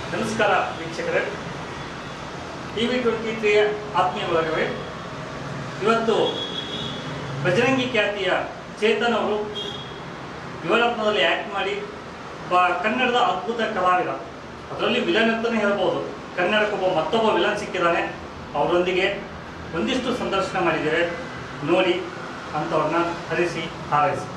ನಮಸ್ಕಾರ ವೀಕ್ಷಕರೇ, TV23 ಆತ್ಮೀಯ ಬಳಗವೇ, ಇವತ್ತು ಬಜರಂಗಿ ಖ್ಯಾತಿಯ ಚೇತನ್ ಅವರು ಯುವರತ್ನದಲ್ಲಿ ಆ್ಯಕ್ಟ್ ಮಾಡಿ ಕನ್ನಡದ ಅದ್ಭುತ ಕಲಾವಿದ, ಅದರಲ್ಲಿ ವಿಲನ್ ಅಂತಲೇ ಹೇಳ್ಬೋದು. ಕನ್ನಡಕ್ಕೊಬ್ಬ ಮತ್ತೊಬ್ಬ ವಿಲನ್ ಸಿಕ್ಕಿದ್ದಾನೆ, ಅವರೊಂದಿಗೆ ಒಂದಿಷ್ಟು ಸಂದರ್ಶನ ಮಾಡಿದ್ದೇವೆ. ನೋಡಿ, ಅಂಥವ್ರನ್ನ ಹರಿಸಿ ಹಾರೈಸಿ.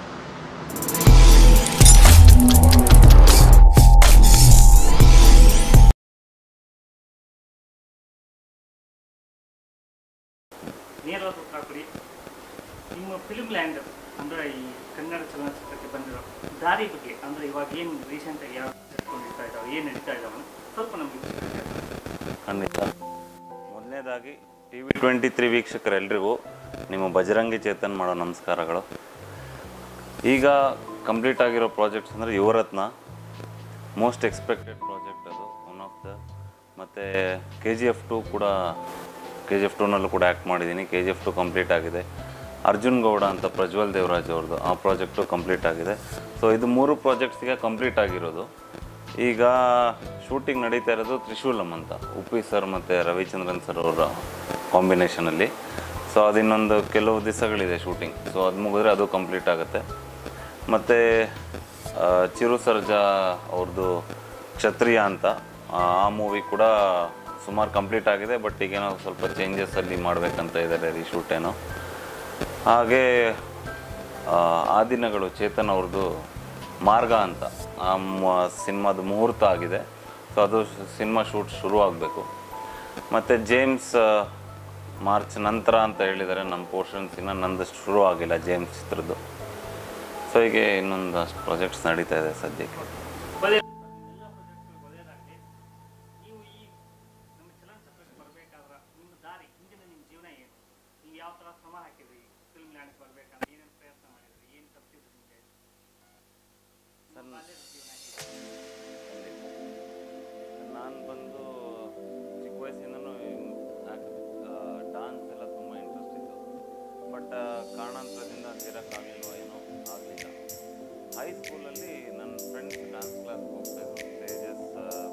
ನೇರವಾದ ಉತ್ತರ ಕೊಡಿ. ನಿಮ್ಮ ಫಿಲ್ಮ್ ಲ್ಯಾಂಡ್ ಅಂದರೆ ಈ ಕನ್ನಡ ಚಲನಚಿತ್ರಕ್ಕೆ ಬಂದಿರೋ ದಾರಿ ಬಗ್ಗೆ, ಅಂದರೆ ಇವಾಗ ಏನು ರೀಸೆಂಟಾಗಿ ಯಾವ ನಡ್ಕೊಂಡಿರ್ತಾ ಇದ್ದಾವೆ, ಏನು ನಡೀತಾ ಇದ್ದಾವೆ ಸ್ವಲ್ಪ ನಮಗೆ ಖಂಡಿತ. ಮೊದಲನೇದಾಗಿ TV23 ವೀಕ್ಷಕರೆಲ್ಲರಿಗೂ ನಿಮ್ಮ ಬಜರಂಗಿ ಚೇತನ್ ಮಾಡೋ ನಮಸ್ಕಾರಗಳು. ಈಗ ಕಂಪ್ಲೀಟ್ ಆಗಿರೋ ಪ್ರಾಜೆಕ್ಟ್ಸ್ ಅಂದರೆ ಯುವರತ್ನ ಮೋಸ್ಟ್ ಎಕ್ಸ್ಪೆಕ್ಟೆಡ್ ಪ್ರಾಜೆಕ್ಟ್, ಅದು ಒನ್ ಆಫ್ ದ. ಮತ್ತು KGF 2 ಕೂಡ, KGF 2ನಲ್ಲೂ ಕೂಡ ಆ್ಯಕ್ಟ್ ಮಾಡಿದ್ದೀನಿ. KGF 2 ಕಂಪ್ಲೀಟ್ ಆಗಿದೆ. ಅರ್ಜುನ್ ಗೌಡ ಅಂತ ಪ್ರಜ್ವಲ್ ದೇವರಾಜ್ ಅವ್ರದ್ದು ಆ ಪ್ರಾಜೆಕ್ಟು ಕಂಪ್ಲೀಟ್ ಆಗಿದೆ. ಸೊ ಇದು 3 ಪ್ರಾಜೆಕ್ಟ್ಸಿಗೆ ಕಂಪ್ಲೀಟ್ ಆಗಿರೋದು. ಈಗ ಶೂಟಿಂಗ್ ನಡೀತಾ ಇರೋದು ತ್ರಿಶೂಲಂ ಅಂತ, ಉಪ್ಪಿ ಸರ್ ಮತ್ತು ರವಿಚಂದ್ರನ್ ಸರ್ ಅವರ ಕಾಂಬಿನೇಷನಲ್ಲಿ. ಸೊ ಅದು ಇನ್ನೊಂದು ಕೆಲವು ದಿವಸಗಳಿದೆ ಶೂಟಿಂಗ್. ಸೊ ಅದು ಮುಗಿದ್ರೆ ಅದು ಕಂಪ್ಲೀಟ್ ಆಗುತ್ತೆ. ಮತ್ತು ಚಿರು ಸರ್ಜಾ ಅವ್ರದ್ದು ಕ್ಷತ್ರಿಯ ಅಂತ ಆ ಮೂವಿ ಕೂಡ ಸುಮಾರು ಕಂಪ್ಲೀಟ್ ಆಗಿದೆ. ಬಟ್ ಈಗೇನೋ ಸ್ವಲ್ಪ ಚೇಂಜಸ್ಸಲ್ಲಿ ಮಾಡಬೇಕಂತ ಇದ್ದಾರೆ, ರೀಶೂಟ್ ಏನೋ. ಹಾಗೆ ಆ ದಿನಗಳು ಚೇತನ್ ಅವ್ರದ್ದು ಮಾರ್ಗ ಅಂತ ಆ ಸಿನಿಮಾದ ಮುಹೂರ್ತ ಆಗಿದೆ. ಸೊ ಅದು ಸಿನಿಮಾ ಶೂಟ್ ಶುರು ಆಗಬೇಕು. ಮತ್ತು ಜೇಮ್ಸ್ ಮಾರ್ಚ್ ನಂತರ ಅಂತ ಹೇಳಿದ್ದಾರೆ. ನಮ್ಮ ಪೋರ್ಷನ್ಸ್ ಇನ್ನೂ ನಂದಷ್ಟು ಶುರು ಆಗಿಲ್ಲ ಜೇಮ್ಸ್ ಚಿತ್ರದ್ದು. ಸೊ ಹೀಗೆ ಇನ್ನೊಂದಷ್ಟು ಪ್ರಾಜೆಕ್ಟ್ಸ್ ನಡೀತಾ ಇದೆ ಸದ್ಯಕ್ಕೆ. ನಾನು ಬಂದು ಚಿಕ್ಕ ವಯಸ್ಸಿಂದನೂ ಡಾನ್ಸ್ ಎಲ್ಲ ತುಂಬ ಇಂಟ್ರೆಸ್ಟ್ ಇತ್ತು. ಬಟ್ ಕಾರಣಾಂತರದಿಂದ ಸೇರೋಕ್ಕಾಗಲಿಲ್ವ ಏನೋ ಆಗಲಿಲ್ಲ. ಹೈಸ್ಕೂಲಲ್ಲಿ ನನ್ನ ಫ್ರೆಂಡ್ಸ್ ಡ್ಯಾನ್ಸ್ ಕ್ಲಾಸ್ಗೆ ಹೋಗ್ತಾಯಿದ್ರು. ತೇಜಸ್,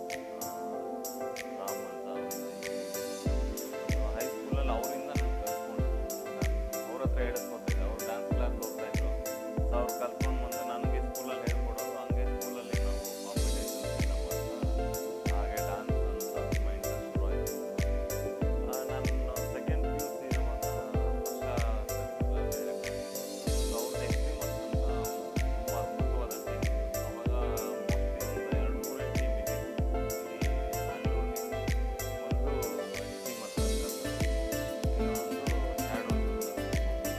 ರಾಮ್ ಅಂತ ಹೈಸ್ಕೂಲಲ್ಲಿ ಅವರಿಂದ ನಾನು ಕಲ್ತ್ಕೊಂಡು ಅವ್ರ ಹತ್ರ ಹೇಳಿಸ್ಕೊತಿದ್ದೆ. ಅವ್ರು ಡ್ಯಾನ್ಸ್ ಕ್ಲಾಸ್ಗೆ ಹೋಗ್ತಾಯಿದ್ರು. ಸೊ ಅವ್ರು ಕಲ್ತ್ಕೊಂಡು ಬಂದು ನನಗೆ ಸ್ಕೂಲಲ್ಲಿ ಹೇಳ್ಕೊಡೋರು. ಹಂಗೆ ಸ್ಕೂಲಲ್ಲಿ ನಾವು ಕಾಂಪಿಟೇಷನ್ಸ್ ಹಾಗೆ ಡ್ಯಾನ್ಸ್ ಅಂತ ತುಂಬ ಇಂಟ್ರೆಸ್ಟ್ ಶುರು ಆಯಿತು. ನಾನು ಸೆಕೆಂಡ್ PUC ವರ್ಷ ಅವ್ರದ್ದು ಎಕ್ಸ್ಟ್ರೀಮರ್ಸ್ ಅಂತ ತುಂಬ ಅದ್ಭುತವಾದ ಟೀಮ್. ಅವಾಗ ಮೋಸ್ಟ್ಲಿ ಒಂದು 2-3 ಟೀಮ್ ಇದೆ ಈ ಬ್ಯಾಂಗ್ಳೂರಲ್ಲಿ. ಒಂದು ಎಕ್ಸ್ಟ್ರೀಮರ್ಸ್ ಅಂತ, ಇನ್ನೊಂದು ಶ್ಯಾಡೋಸ್ ಅಂತ.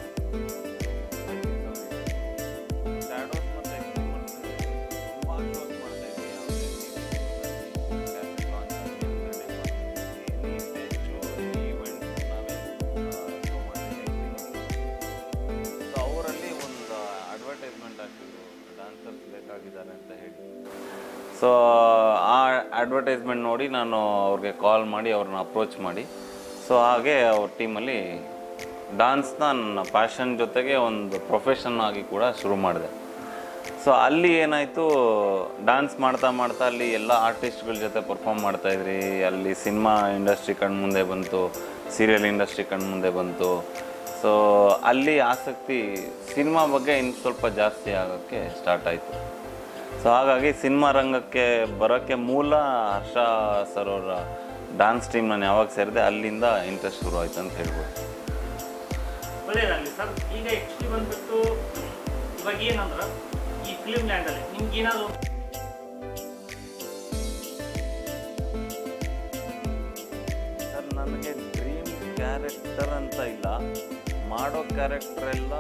ಶ್ಯಾಡೋಸ್ ಮತ್ತು ಎಕ್ಸ್ಟ್ರೀಮರ್ಸ್ ತುಂಬ ಶೋಸ್ ಮಾಡ್ತಾಯಿದ್ವಿ. ಯಾವುದೇ ಕ್ಯಾಸೆಟ್ ಲಾಂಚ್ ಆಗಲಿ, any stage show, any events ನಾವೇ ಶೋ ಮಾಡಿದ್ವಿ ಎಕ್ಸ್ಟ್ರೀಮರ್ಸ್. ಸೊ ಅವರಲ್ಲಿ ಒಂದು ಅಡ್ವರ್ಟೈಸ್ಮೆಂಟ್ ಹಾಕಿದ್ರು, ಡ್ಯಾನ್ಸರ್ಸ್ ಬೇಕಾಗಿದ್ದಾರೆ ಅಂತ ಹೇಳಿ. ಸೊ ಆ ಅಡ್ವರ್ಟೈಸ್ಮೆಂಟ್ ನೋಡಿ ನಾನು ಅವ್ರಿಗೆ ಕಾಲ್ ಮಾಡಿ ಅವ್ರನ್ನ ಅಪ್ರೋಚ್ ಮಾಡಿ, ಸೊ ಹಾಗೆ ಅವ್ರ ಟೀಮಲ್ಲಿ ಡ್ಯಾನ್ಸ್ನ ನನ್ನ ಪ್ಯಾಷನ್ ಜೊತೆಗೆ ಒಂದು ಪ್ರೊಫೆಷನ್ ಆಗಿ ಕೂಡ ಶುರು ಮಾಡಿದೆ. ಸೊ ಅಲ್ಲಿ ಏನಾಯಿತು, ಡ್ಯಾನ್ಸ್ ಮಾಡ್ತಾ ಮಾಡ್ತಾ ಅಲ್ಲಿ ಎಲ್ಲ ಆರ್ಟಿಸ್ಟ್ಗಳ ಜೊತೆ ಪರ್ಫಾರ್ಮ್ ಮಾಡ್ತಾಯಿದ್ರಿ. ಅಲ್ಲಿ ಸಿನಿಮಾ ಇಂಡಸ್ಟ್ರಿ ಕಣ್ಮುಂದೆ ಬಂತು, ಸೀರಿಯಲ್ ಇಂಡಸ್ಟ್ರಿ ಕಣ್ಮುಂದೆ ಬಂತು. ಸೊ ಅಲ್ಲಿ ಆಸಕ್ತಿ ಸಿನಿಮಾ ಬಗ್ಗೆ ಇನ್ನು ಸ್ವಲ್ಪ ಜಾಸ್ತಿ ಆಗೋಕ್ಕೆ ಸ್ಟಾರ್ಟ್ ಆಯಿತು. ಸೊ ಹಾಗಾಗಿ ಸಿನಿಮಾ ರಂಗಕ್ಕೆ ಬರೋಕ್ಕೆ ಮೂಲ ಹರ್ಷ ಸರ್ ಅವರ ಡ್ಯಾನ್ಸ್ ಟೀಮ್ ನಾನು ಯಾವಾಗ ಸೇರಿದೆ ಅಲ್ಲಿಂದ ಇಂಟ್ರೆಸ್ಟ್ ಶುರು ಆಯಿತು ಅಂತ ಹೇಳ್ಬೋದು. ಒಳ್ಳೆಯದಾಗಲಿ ಸರ್. ಈಗ ಆ್ಯಕ್ಚುಲಿ ಬಂದ್ಬಿಟ್ಟು ಇವಾಗ ಏನಂದ್ರೆ ಈ ಫಿಲ್ಮ್ ಲ್ಯಾಂಡಲ್ಲಿ ನಿಮ್ಗೆ ಏನಾದರೂ ಸರ್ ನನಗೆ ಡ್ರೀಮ್ ಕ್ಯಾರೆಕ್ಟರ್ ಅಂತ ಇಲ್ಲ, ಮಾಡೋ ಕ್ಯಾರೆಕ್ಟರ್ ಎಲ್ಲ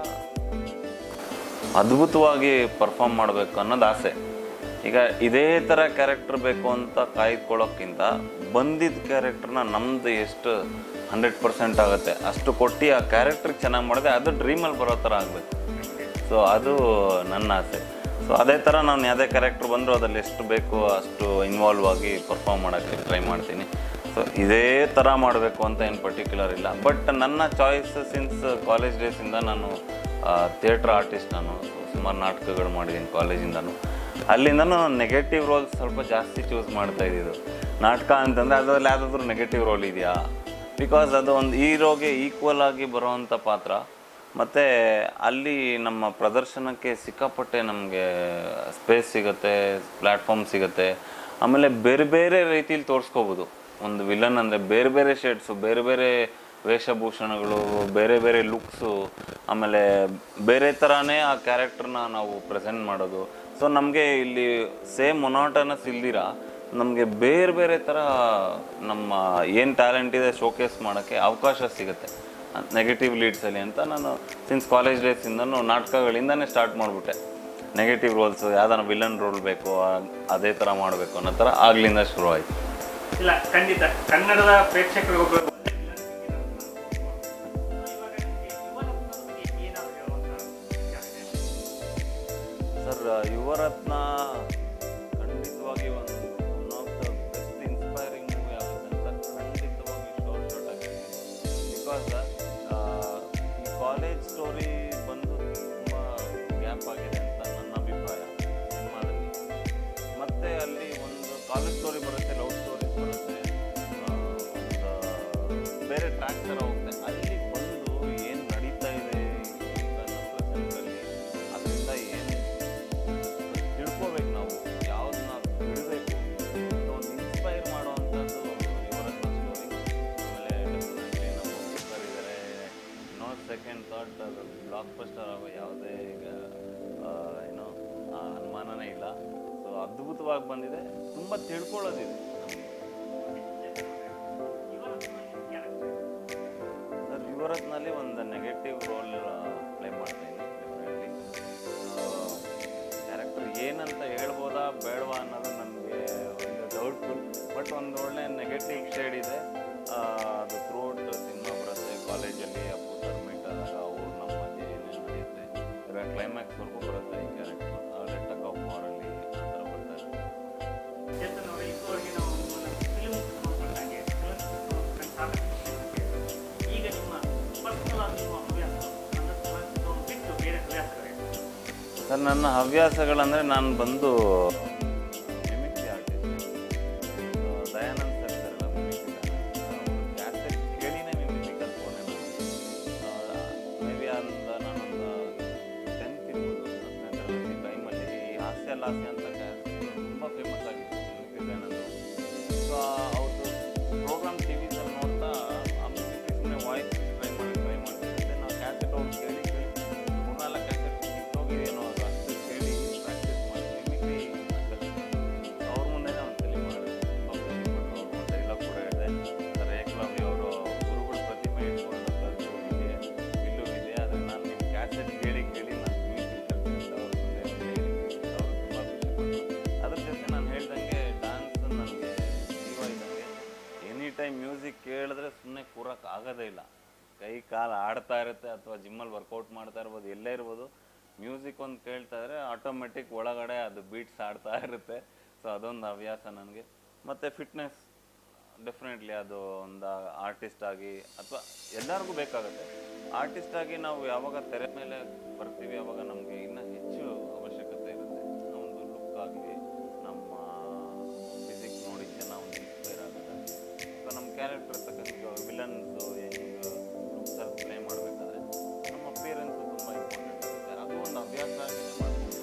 ಅದ್ಭುತವಾಗಿ ಪರ್ಫಾರ್ಮ್ ಮಾಡಬೇಕು ಅನ್ನೋದು ಆಸೆ. ಈಗ ಇದೇ ಥರ ಕ್ಯಾರೆಕ್ಟರ್ ಬೇಕು ಅಂತ ಕಾಯ್ಕೊಳ್ಳೋಕ್ಕಿಂತ ಬಂದಿದ್ದ ಕ್ಯಾರೆಕ್ಟರ್ನ ನಮ್ಮದು ಎಷ್ಟು 100% ಆಗುತ್ತೆ ಅಷ್ಟು ಕೊಟ್ಟು ಆ ಕ್ಯಾರೆಕ್ಟ್ರಿಗೆ ಚೆನ್ನಾಗಿ ಮಾಡಿದೆ, ಅದು ಡ್ರೀಮಲ್ಲಿ ಬರೋ ಥರ ಆಗಬೇಕು. ಸೊ ಅದು ನನ್ನ ಆಸೆ. ಸೊ ಅದೇ ಥರ ನಾನು ಯಾವುದೇ ಕ್ಯಾರೆಕ್ಟರ್ ಬಂದರೂ ಅದ್ರಲ್ಲಿ ಎಷ್ಟು ಬೇಕು ಅಷ್ಟು ಇನ್ವಾಲ್ವ್ ಆಗಿ ಪರ್ಫಾರ್ಮ್ ಮಾಡೋಕ್ಕೆ ಟ್ರೈ ಮಾಡ್ತೀನಿ. ಸೊ ಇದೇ ಥರ ಮಾಡಬೇಕು ಅಂತ ಏನು ಪರ್ಟಿಕ್ಯುಲರ್ ಇಲ್ಲ. ಬಟ್ ನನ್ನ ಚಾಯ್ಸ್ ಸಿನ್ಸ್ ಕಾಲೇಜ್ ಡೇಸಿಂದ ನಾನು ಥಿಯೇಟ್ರ್ ಆರ್ಟಿಸ್ಟ್. ನಾನು ಸುಮಾರು ನಾಟಕಗಳು ಮಾಡಿದ್ದೀನಿ ಕಾಲೇಜಿಂದನೂ. ಅಲ್ಲಿಂದ ನಾನು ನೆಗೆಟಿವ್ ರೋಲ್ಸ್ ಸ್ವಲ್ಪ ಜಾಸ್ತಿ ಚೂಸ್ ಮಾಡ್ತಾ ಇದ್ದಿದ್ದು. ನಾಟಕ ಅಂತಂದರೆ ಅದರಲ್ಲಿ ಯಾವುದಾದ್ರೂ ನೆಗೆಟಿವ್ ರೋಲ್ ಇದೆಯಾ, ಬಿಕಾಸ್ ಅದು ಒಂದು ಹೀರೋಗೆ ಈಕ್ವಲ್ ಆಗಿ ಬರುವಂಥ ಪಾತ್ರ. ಮತ್ತು ಅಲ್ಲಿ ನಮ್ಮ ಪ್ರದರ್ಶನಕ್ಕೆ ಸಿಕ್ಕಾಪಟ್ಟೆ ನಮಗೆ ಸ್ಪೇಸ್ ಸಿಗುತ್ತೆ, ಪ್ಲ್ಯಾಟ್ಫಾರ್ಮ್ ಸಿಗುತ್ತೆ. ಆಮೇಲೆ ಬೇರೆ ಬೇರೆ ರೀತಿಲಿ ತೋರಿಸ್ಕೋಬೋದು. ಒಂದು ವಿಲನ್ ಅಂದರೆ ಬೇರೆ ಬೇರೆ ಶೇಡ್ಸು, ಬೇರೆ ಬೇರೆ ವೇಷಭೂಷಣಗಳು, ಬೇರೆ ಬೇರೆ ಲುಕ್ಸು, ಆಮೇಲೆ ಬೇರೆ ಥರನೇ ಆ ಕ್ಯಾರೆಕ್ಟರ್ನ ನಾವು ಪ್ರೆಸೆಂಟ್ ಮಾಡೋದು. ಸೊ ನಮಗೆ ಇಲ್ಲಿ ಸೇಮ್ ಮೊನಾಟನಸ್ ಇಲ್ದಿರ ನಮಗೆ ಬೇರೆ ಬೇರೆ ಥರ ನಮ್ಮ ಏನು ಟ್ಯಾಲೆಂಟ್ ಇದೆ ಶೋಕೇಸ್ ಮಾಡೋಕ್ಕೆ ಅವಕಾಶ ಸಿಗುತ್ತೆ ನೆಗೆಟಿವ್ ಲೀಡ್ಸಲ್ಲಿ ಅಂತ. ನಾನು ಸಿನ್ಸ್ ಕಾಲೇಜ್ ಡೇಸಿಂದನೂ ನಾಟಕಗಳಿಂದನೇ ಸ್ಟಾರ್ಟ್ ಮಾಡಿಬಿಟ್ಟೆ. ನೆಗೆಟಿವ್ ರೋಲ್ಸು, ಯಾವ್ದಾನ ವಿಲನ್ ರೋಲ್ ಬೇಕು ಅದೇ ಥರ ಮಾಡಬೇಕು ಅನ್ನೋ ಥರ ಆಗ್ಲಿಂದ ಶುರು ಆಯಿತು. ಇಲ್ಲ, ಖಂಡಿತ ಕನ್ನಡದ ಪ್ರೇಕ್ಷಕರಿಗೊಬ್ಬರು ಸರ್, ಯುವರತ್ನ ಖಂಡಿತವಾಗಿ one of the best inspiring movie ಆಗುತ್ತೆ ಅಂತ ಖಂಡಿತವಾಗಿ ಶಾರ್ಟ್ ಆಗಿದೆ. ಬಿಕಾಸ್ ಈ ಕಾಲೇಜ್ ಸ್ಟೋರಿ ಬಂದು ತುಂಬ ಗ್ಯಾಪ್ ಆಗಿದೆ ಅಂತ ನನ್ನ ಅಭಿಪ್ರಾಯ ಸಿನಿಮಾದಲ್ಲಿ. ಮತ್ತು ಅಲ್ಲಿ ಒಂದು ಕಾಲೇಜ್ ಸ್ಟೋರಿ ಬರುತ್ತೆ, ಲವ್ ಸ್ಟೋರೀಸ್ ಬರುತ್ತೆ, ಒಂದು ಬೇರೆ ಟ್ರ್ಯಾಕ್ ಥರ ಹೋಗುತ್ತೆ. ಅಲ್ಲಿ ಬಂದು ಏನು ನಡೀತಾ ಇದೆ ಈಗ ಪ್ರೆಸೆಂಟಲ್ಲಿ, ಅದರಿಂದ ಏನು ತಿಳ್ಕೋಬೇಕು, ನಾವು ಯಾವ್ದನ್ನ ಬಿಡಬೇಕು ಅಂತ ಒಂದು ಇನ್ಸ್ಪೈರ್ ಮಾಡುವಂಥದ್ದು ಯುವರತ್ನ ಸ್ಟೋರಿ. ಆಮೇಲೆ ಡೆಫಿನೆಟ್ಲಿ ನಮ್ಮ ಪ್ರೊಫೆಸರ್ ಇದ್ದಾರೆ, ನೋ ಸೆಕೆಂಡ್ ಥಾಟ್, ಅದು ಬ್ಲಾಕ್ ಬಸ್ಟರ್ ಆಗೋ ಯಾವುದೇ ಏನೋ ಅನುಮಾನನೇ ಇಲ್ಲ. ಸೊ ಅದ್ಭುತವಾಗಿ ಬಂದಿದೆ, ತುಂಬ ತಿಳ್ಕೊಳ್ಳೋದಿದೆ ಸರ್. ಯುವರತ್ನಲ್ಲಿ ಒಂದು ನೆಗೆಟಿವ್ ರೋಲ್ ಪ್ಲೇ ಮಾಡ್ತಾಯಿದ್ದೀನಿ. ಡೆಫಿನೆಟ್ಲಿ ಕ್ಯಾರೆಕ್ಟರ್ ಏನಂತ ಹೇಳ್ಬೋದಾ ಬೇಡವಾ ಅನ್ನೋದು ನನಗೆ ಒಂದು ಡೌಟ್ಫುಲ್. ಬಟ್ ಒಂದು ಒಳ್ಳೆ ನೆಗೆಟಿವ್ ಶೇಡ್ ಇದೆ. ಅದು ಥ್ರೂಔಟ್ ಸಿನಿಮಾ ಬರುತ್ತೆ. ಕಾಲೇಜಲ್ಲಿ ಅಪ್ಪು ಸರ್ ಮೀಟ್ ಆದಾಗ ಅವರು ನಮ್ಮ ಮಧ್ಯೆ ಏನೇನು ನಡೆಯುತ್ತೆ, ಕ್ಲೈಮ್ಯಾಕ್ಸ್ವರೆಗೂ ಬರುತ್ತೆ ಈ ಕ್ಯಾರೆಕ್ಟರ್. ಲೆಟಕ್ ಆಫ್ ವಾರಲ್ಲಿ ಆ ಥರ ಬರ್ತಾ ಇದೆ. ಈಗ ನಿಮ್ಮ ಪರ್ಸನಲ್ ಆಗಿ ನಿಮ್ಮ ಬಿಟ್ಟು ಬೇರೆ ಹವ್ಯಾಸಗಳೇ? ಸರ್, ನನ್ನ ಹವ್ಯಾಸಗಳಂದರೆ ನಾನು ಬಂದು ಮಿಮಿಕ್ರಿ ಆರ್ಟಿಸ್ಟ್. ದಯಾನಂದ್ ಸರ್ ಇದ್ದಾರಲ್ಲ ಮಿಮಿಕ್ರಿ, ಕ್ಯಾಸೆಟ್ ಕೇಳಿನೇ ಮಿಮಿಕ್ರಿ ಕಲ್ತ್ಕೊಂಡೆ ನಾನು. ಮೇ ಬಿ ನಾನೊಂದು 10th ಇರ್ಬೋದು, 10ನೇ ತರಗತಿ ಟೈಮಲ್ಲಿ ಹಾಸ್ಯ ಲಾಸ್ಯ ಅಂತ ಕ್ಯಾಸೆಟ್ ತುಂಬ ಫೇಮಸ್ ಆಗಿತ್ತು ಮಿಮಿಕ್ರಿ ದಯಾನಂದ್. ಸೊ ಅವ್ರದ್ದು ಪ್ರೋಗ್ರಾಮ್ ಟಿ ವಿಸಲ್ಲಿ ನೋಡ್ತಾ ಆ ಮಿಮಿಕ್ರಿ ಸುಮ್ಮನೆ ವಾಯ್ಸ್ ಟ್ರೈ ಮಾಡ್ತಿದ್ದೆ. ನಾವು ಕ್ಯಾಸೆಟ್ ಅವ್ರು ಕೇಳಿ 3-4 ಕ್ಯಾಸೆಟ್ ಕಿತ್ತೋಗಿದೇನೋ ಅದು ಅಷ್ಟು ಕೇಳಿ ಪ್ರಾಕ್ಟೀಸ್ ಮಾಡಿ ಮಿಮಿಕ್ರಿ ಅವ್ರ ಮುಂದೆನೇ ಒಂದ್ಸಲಿ ಮಾಡಿದೆ. ತುಂಬ ಖುಷಿಪಟ್ಟು ಅವ್ರ ಡೈಲಾಗ್ ಕೂಡ ಹೇಳಿದೆ. ಸರ್, ಏಕಲವ್ಯ ಅವರು ಗುರುಗಳು ಪ್ರತಿಮೆ ಇಟ್ಕೊಂಡು ಕಲಿತು ಇದೆ, ಬಿಲ್ಲು ಇದೆ, ಆದರೆ ನಾನು ನಿಮ್ಮ ಕ್ಯಾಸೆಟ್ ಕೇಳಿ ನಾನು ಮಿಮಿಕ್ರಿ ಕಲಿತೆ ಅಂತ ಅವ್ರ ಮುಂದೆ ಹೇಳಿ ಅವರು ತುಂಬ ಖುಷಿಪಟ್ಟರು. ಅದ್ರ ಜೊತೆ ನಾನು ಹೇಳ್ದಂಗೆ ಡ್ಯಾನ್ಸ್ ನನಗೆ ಜೀವ ಇದ್ದಂಗೆ. ಎನಿ ಟೈಮ್ ಮ್ಯೂಸಿಕ್ ಕೇಳಿದ್ರೆ ಸುಮ್ಮನೆ ಕೂರಕ್ಕೆ ಆಗೋದೇ ಇಲ್ಲ. ಕೈ ಕಾಲು ಆಡ್ತಾ ಇರುತ್ತೆ, ಅಥವಾ ಜಿಮ್ಮಲ್ಲಿ ವರ್ಕೌಟ್ ಮಾಡ್ತಾ ಇರ್ಬೋದು, ಎಲ್ಲೇ ಇರ್ಬೋದು, ಮ್ಯೂಸಿಕ್ ಒಂದು ಕೇಳ್ತಾ ಇದ್ರೆ ಆಟೋಮೆಟಿಕ್ ಒಳಗಡೆ ಅದು ಬೀಟ್ಸ್ ಆಡ್ತಾ ಇರುತ್ತೆ. ಸೊ ಅದೊಂದು ಹವ್ಯಾಸ ನನಗೆ. ಮತ್ತು ಫಿಟ್ನೆಸ್ ಡೆಫಿನೆಟ್ಲಿ ಅದು ಒಂದು ಆರ್ಟಿಸ್ಟ್ ಆಗಿ ಅಥವಾ ಎಲ್ಲರಿಗೂ ಬೇಕಾಗುತ್ತೆ. ಆರ್ಟಿಸ್ಟ್ ಆಗಿ ನಾವು ಯಾವಾಗ ತೆರೆ ಮೇಲೆ ಬರ್ತೀವಿ ಆವಾಗ ನಮಗೆ ಇನ್ನೂ ಹೆಚ್ಚು ಅವಶ್ಯಕತೆ ಇರುತ್ತೆ. ನಮ್ಮದು ಲುಕ್ ಆಗಲಿ, ನಮ್ಮ ಫಿಸಿಕ್ ನೋಡಿ ಜನ ಒಂದು ಇನ್ಸ್ಪೈರ್ ಆಗುತ್ತೆ. ಸೊ ನಮ್ಮ ಕ್ಯಾರೆಕ್ಟರ್ ತಕ್ಕಂಗೆ ವಿಲನ್ಸು ಹೆಂಗೆ ಲುಕ್ಸಲ್ಲಿ ಪ್ಲೇ ಮಾಡಬೇಕಾದ್ರೆ ನಮ್ಮ ಅಪಿಯರೆನ್ಸು ತುಂಬ ಇಂಪಾರ್ಟೆಂಟ್ ಆಗುತ್ತೆ. ಅದು ಒಂದು ಹವ್ಯಾಸ ಆಗಿದೆ ಮಾಡ್ಬೋದು.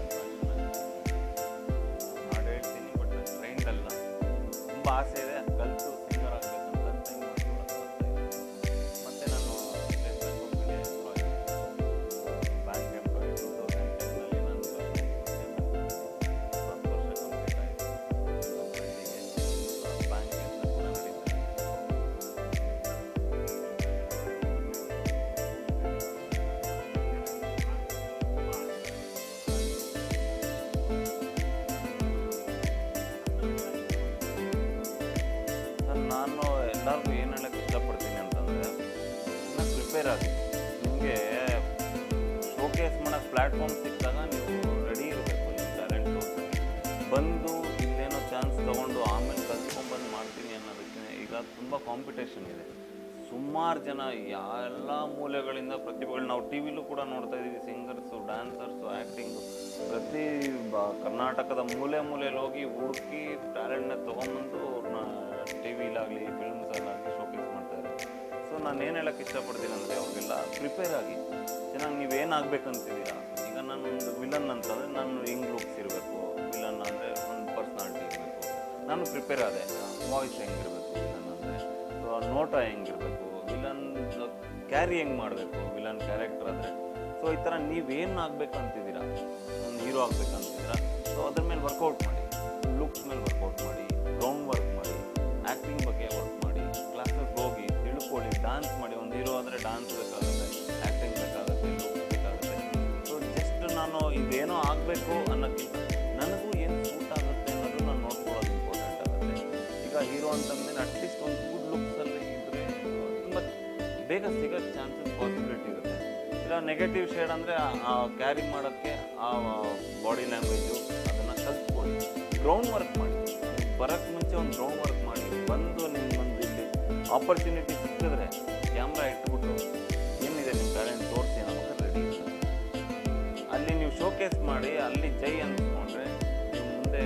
ಹಾಡು ಹೇಳ್ತೀನಿ, ಬಟ್ ಟ್ರೈನ್ಡ್ ಅಲ್ಲ. ತುಂಬ ಆಸೆ ಇದೆ, ಕಲಿತು ಸಿಂಗರ್ ಆಗಬೇಕಂತ ಟ್ರೈನ್ ಮಾಡ್ಕೊಳಕ್ಕೆ ಆಗ್ತಾ ಇದೆ. ಮತ್ತು ನಾನು State Bank of India employee, bank employee. 2010ನಲ್ಲಿ ನಾನು 10 ವರ್ಷ ಕಂಪ್ಲೀಟ್ ಆಯಿತು. ಕಂಪ್ಲೀಟಿಗೆ ಬ್ಯಾಂಕ್ ಅಂತ ಕೂಡ ನಡೀತಾ ಇದೆ. ನಾನು ಎಲ್ಲರಿಗೂ ಏನು ಹೇಳೋಕ್ಕೆ ಇಷ್ಟಪಡ್ತೀನಿ ಅಂತಂದರೆ, ಇನ್ನೂ ಪ್ರಿಪೇರ್ ಆಗಿ. ನಿಮಗೆ ಶೋಕೇಸ್ ಮಾಡೋಕ್ಕೆ ಪ್ಲ್ಯಾಟ್ಫಾರ್ಮ್ ಸಿಕ್ಕಿದಾಗ ನೀವು ರೆಡಿ ಇರಬೇಕು. ನಿಮ್ಮ ಟ್ಯಾಲೆಂಟ್ ತೋರಿಸೋಕ್ಕೆ ಬಂದು ಇಲ್ಲೇನೋ ಚಾನ್ಸ್ ತೊಗೊಂಡು ಆಮೇಲೆ ಕಲ್ತ್ಕೊಂಡ್ಬಂದು ಮಾಡ್ತೀನಿ ಅನ್ನೋದಕ್ಕೆ ಈಗ ತುಂಬ ಕಾಂಪಿಟೇಷನ್ ಇದೆ. ಸುಮಾರು ಜನ ಎಲ್ಲ ಮೂಲೆಗಳಿಂದ ಪ್ರತಿಭೆಗಳು ನಾವು ಟಿ ವಿಲೂ ಕೂಡ ನೋಡ್ತಾ ಇದ್ದೀವಿ. ಸಿಂಗರ್ಸು, ಡ್ಯಾನ್ಸರ್ಸು, ಆ್ಯಕ್ಟಿಂಗು, ಪ್ರತಿ ಕರ್ನಾಟಕದ ಮೂಲೆಯಲ್ಲಿ ಹೋಗಿ ಹುಡುಕಿ ಟ್ಯಾಲೆಂಟ್ನ ತೊಗೊಂಬಂದು ಟಿ ವಿಲಾಗಲಿ ಫಿಲ್ಮ್ಸಲ್ಲಾಗಲಿ ಶೋಕೇಸ್ ಮಾಡ್ತಾರೆ. ಸೊ ನಾನು ಏನು ಹೇಳೋಕ್ಕೆ ಇಷ್ಟಪಡ್ತೀನಿ ಅಂದರೆ ಅವ್ರಿಗೆಲ್ಲ ಪ್ರಿಪೇರ್ ಆಗಿ ಚೆನ್ನಾಗಿ ನೀವೇನಾಗಬೇಕಂತಿದ್ದೀರಾ. ಈಗ ನಾನು ಒಂದು ವಿಲನ್ ಅಂತಂದರೆ ನಾನು ಹಿಂಗೆ ಲುಕ್ಸ್ ಇರಬೇಕು, ವಿಲನ್ ಅಂದರೆ ಒಂದು ಪರ್ಸ್ನಾಲಿಟಿ ಇರಬೇಕು, ನಾನು ಪ್ರಿಪೇರ್ ಆದೆ. ವಾಯ್ಸ್ ಹೆಂಗಿರಬೇಕು ವಿಲನ್ ಅಂದರೆ, ಸೊ ನೋಟ ಹೆಂಗಿರಬೇಕು, ವಿಲನ್ ಕ್ಯಾರಿ ಹೆಂಗೆ ಮಾಡಬೇಕು ವಿಲನ್ ಕ್ಯಾರೆಕ್ಟರ್ ಆದರೆ. ಸೊ ಈ ಥರ ನೀವೇನು ಆಗಬೇಕಂತಿದ್ದೀರಾ, ಒಂದು ಹೀರೋ ಆಗಬೇಕಂತಿದ್ದೀರಾ, ಸೊ ಅದ್ರ ಮೇಲೆ ವರ್ಕೌಟ್ ಮಾಡಿ, ಲುಕ್ಸ್ ಮೇಲೆ ವರ್ಕೌಟ್ ಮಾಡಿ, ಗ್ರೌಂಡ್ ವರ್ಕ್ ಮಾಡಿ, ಆ್ಯಕ್ಟಿಂಗ್ ಬಗ್ಗೆ ವರ್ಕ್ ಮಾಡಿ, ಕ್ಲಾಸಸ್ ಹೋಗಿ ತಿಳ್ಕೊಳ್ಳಿ, ಡಾನ್ಸ್ ಮಾಡಿ. ಒಂದು ಹೀರೋ ಅಂದರೆ ಡಾನ್ಸ್ ಬೇಕಾಗುತ್ತೆ, ಆ್ಯಕ್ಟಿಂಗ್ ಬೇಕಾಗುತ್ತೆ, ಲುಕ್ಸ್ ಬೇಕಾಗುತ್ತೆ. ಸೊ ಜಸ್ಟ್ ನಾನು ಇದೇನೋ ಆಗಬೇಕು ಅನ್ನೋಕ್ಕಿಂತ ನನಗೂ ಏನು ಸೂಟ್ ಆಗುತ್ತೆ ಅನ್ನೋದು ನಾನು ನೋಡ್ಕೊಳ್ಳೋದು ಇಂಪಾರ್ಟೆಂಟ್ ಆಗುತ್ತೆ. ಈಗ ಹೀರೋ ಅಂತಂದರೆ ಅಟ್ಲೀಸ್ಟ್ ಒಂದು ಗುಡ್ ಲುಕ್ಸಲ್ಲಿ ಇದ್ದರೆ ತುಂಬ ಬೇಗ ಸಿಗೋ ಚಾನ್ಸಸ್ ಪಾಸಿಬಿಲಿಟಿ ಇರುತ್ತೆ. ಇಲ್ಲ ನೆಗೆಟಿವ್ ಶೇಡ್ ಅಂದರೆ ಕ್ಯಾರಿ ಮಾಡೋಕ್ಕೆ ಆ ಬಾಡಿ ಲ್ಯಾಂಗ್ವೇಜು ಅದನ್ನು ಕಲ್ತ್ಕೊಳ್ಳಿ, ಗ್ರೌಂಡ್ ವರ್ಕ್ ಮಾಡಿ. ಬರೋಕ್ಕೆ ಮುಂಚೆ ಒಂದು ಗ್ರೌಂಡ್ ವರ್ಕ್ ಮಾಡಿ, ಬಂದು ನಿಮ್ಗೊಂದು ಇಲ್ಲಿ ಆಪರ್ಚುನಿಟಿ ಸಿಕ್ಕಿದ್ರೆ ಕ್ಯಾಮ್ರಾ ಇಟ್ಬಿಟ್ಟು ಏನಿದೆ ನಿಮ್ಮ ಟ್ಯಾಲೆಂಟ್ ತೋರಿಸಿ ಅನ್ನೋವಾಗ ರೆಡಿ ಇರ್ತದೆ. ಅಲ್ಲಿ ನೀವು ಶೋಕೇಸ್ ಮಾಡಿ ಅಲ್ಲಿ ಜೈ ಅಂದ್ಕೊಂಡ್ರೆ ನೀವು ಮುಂದೆ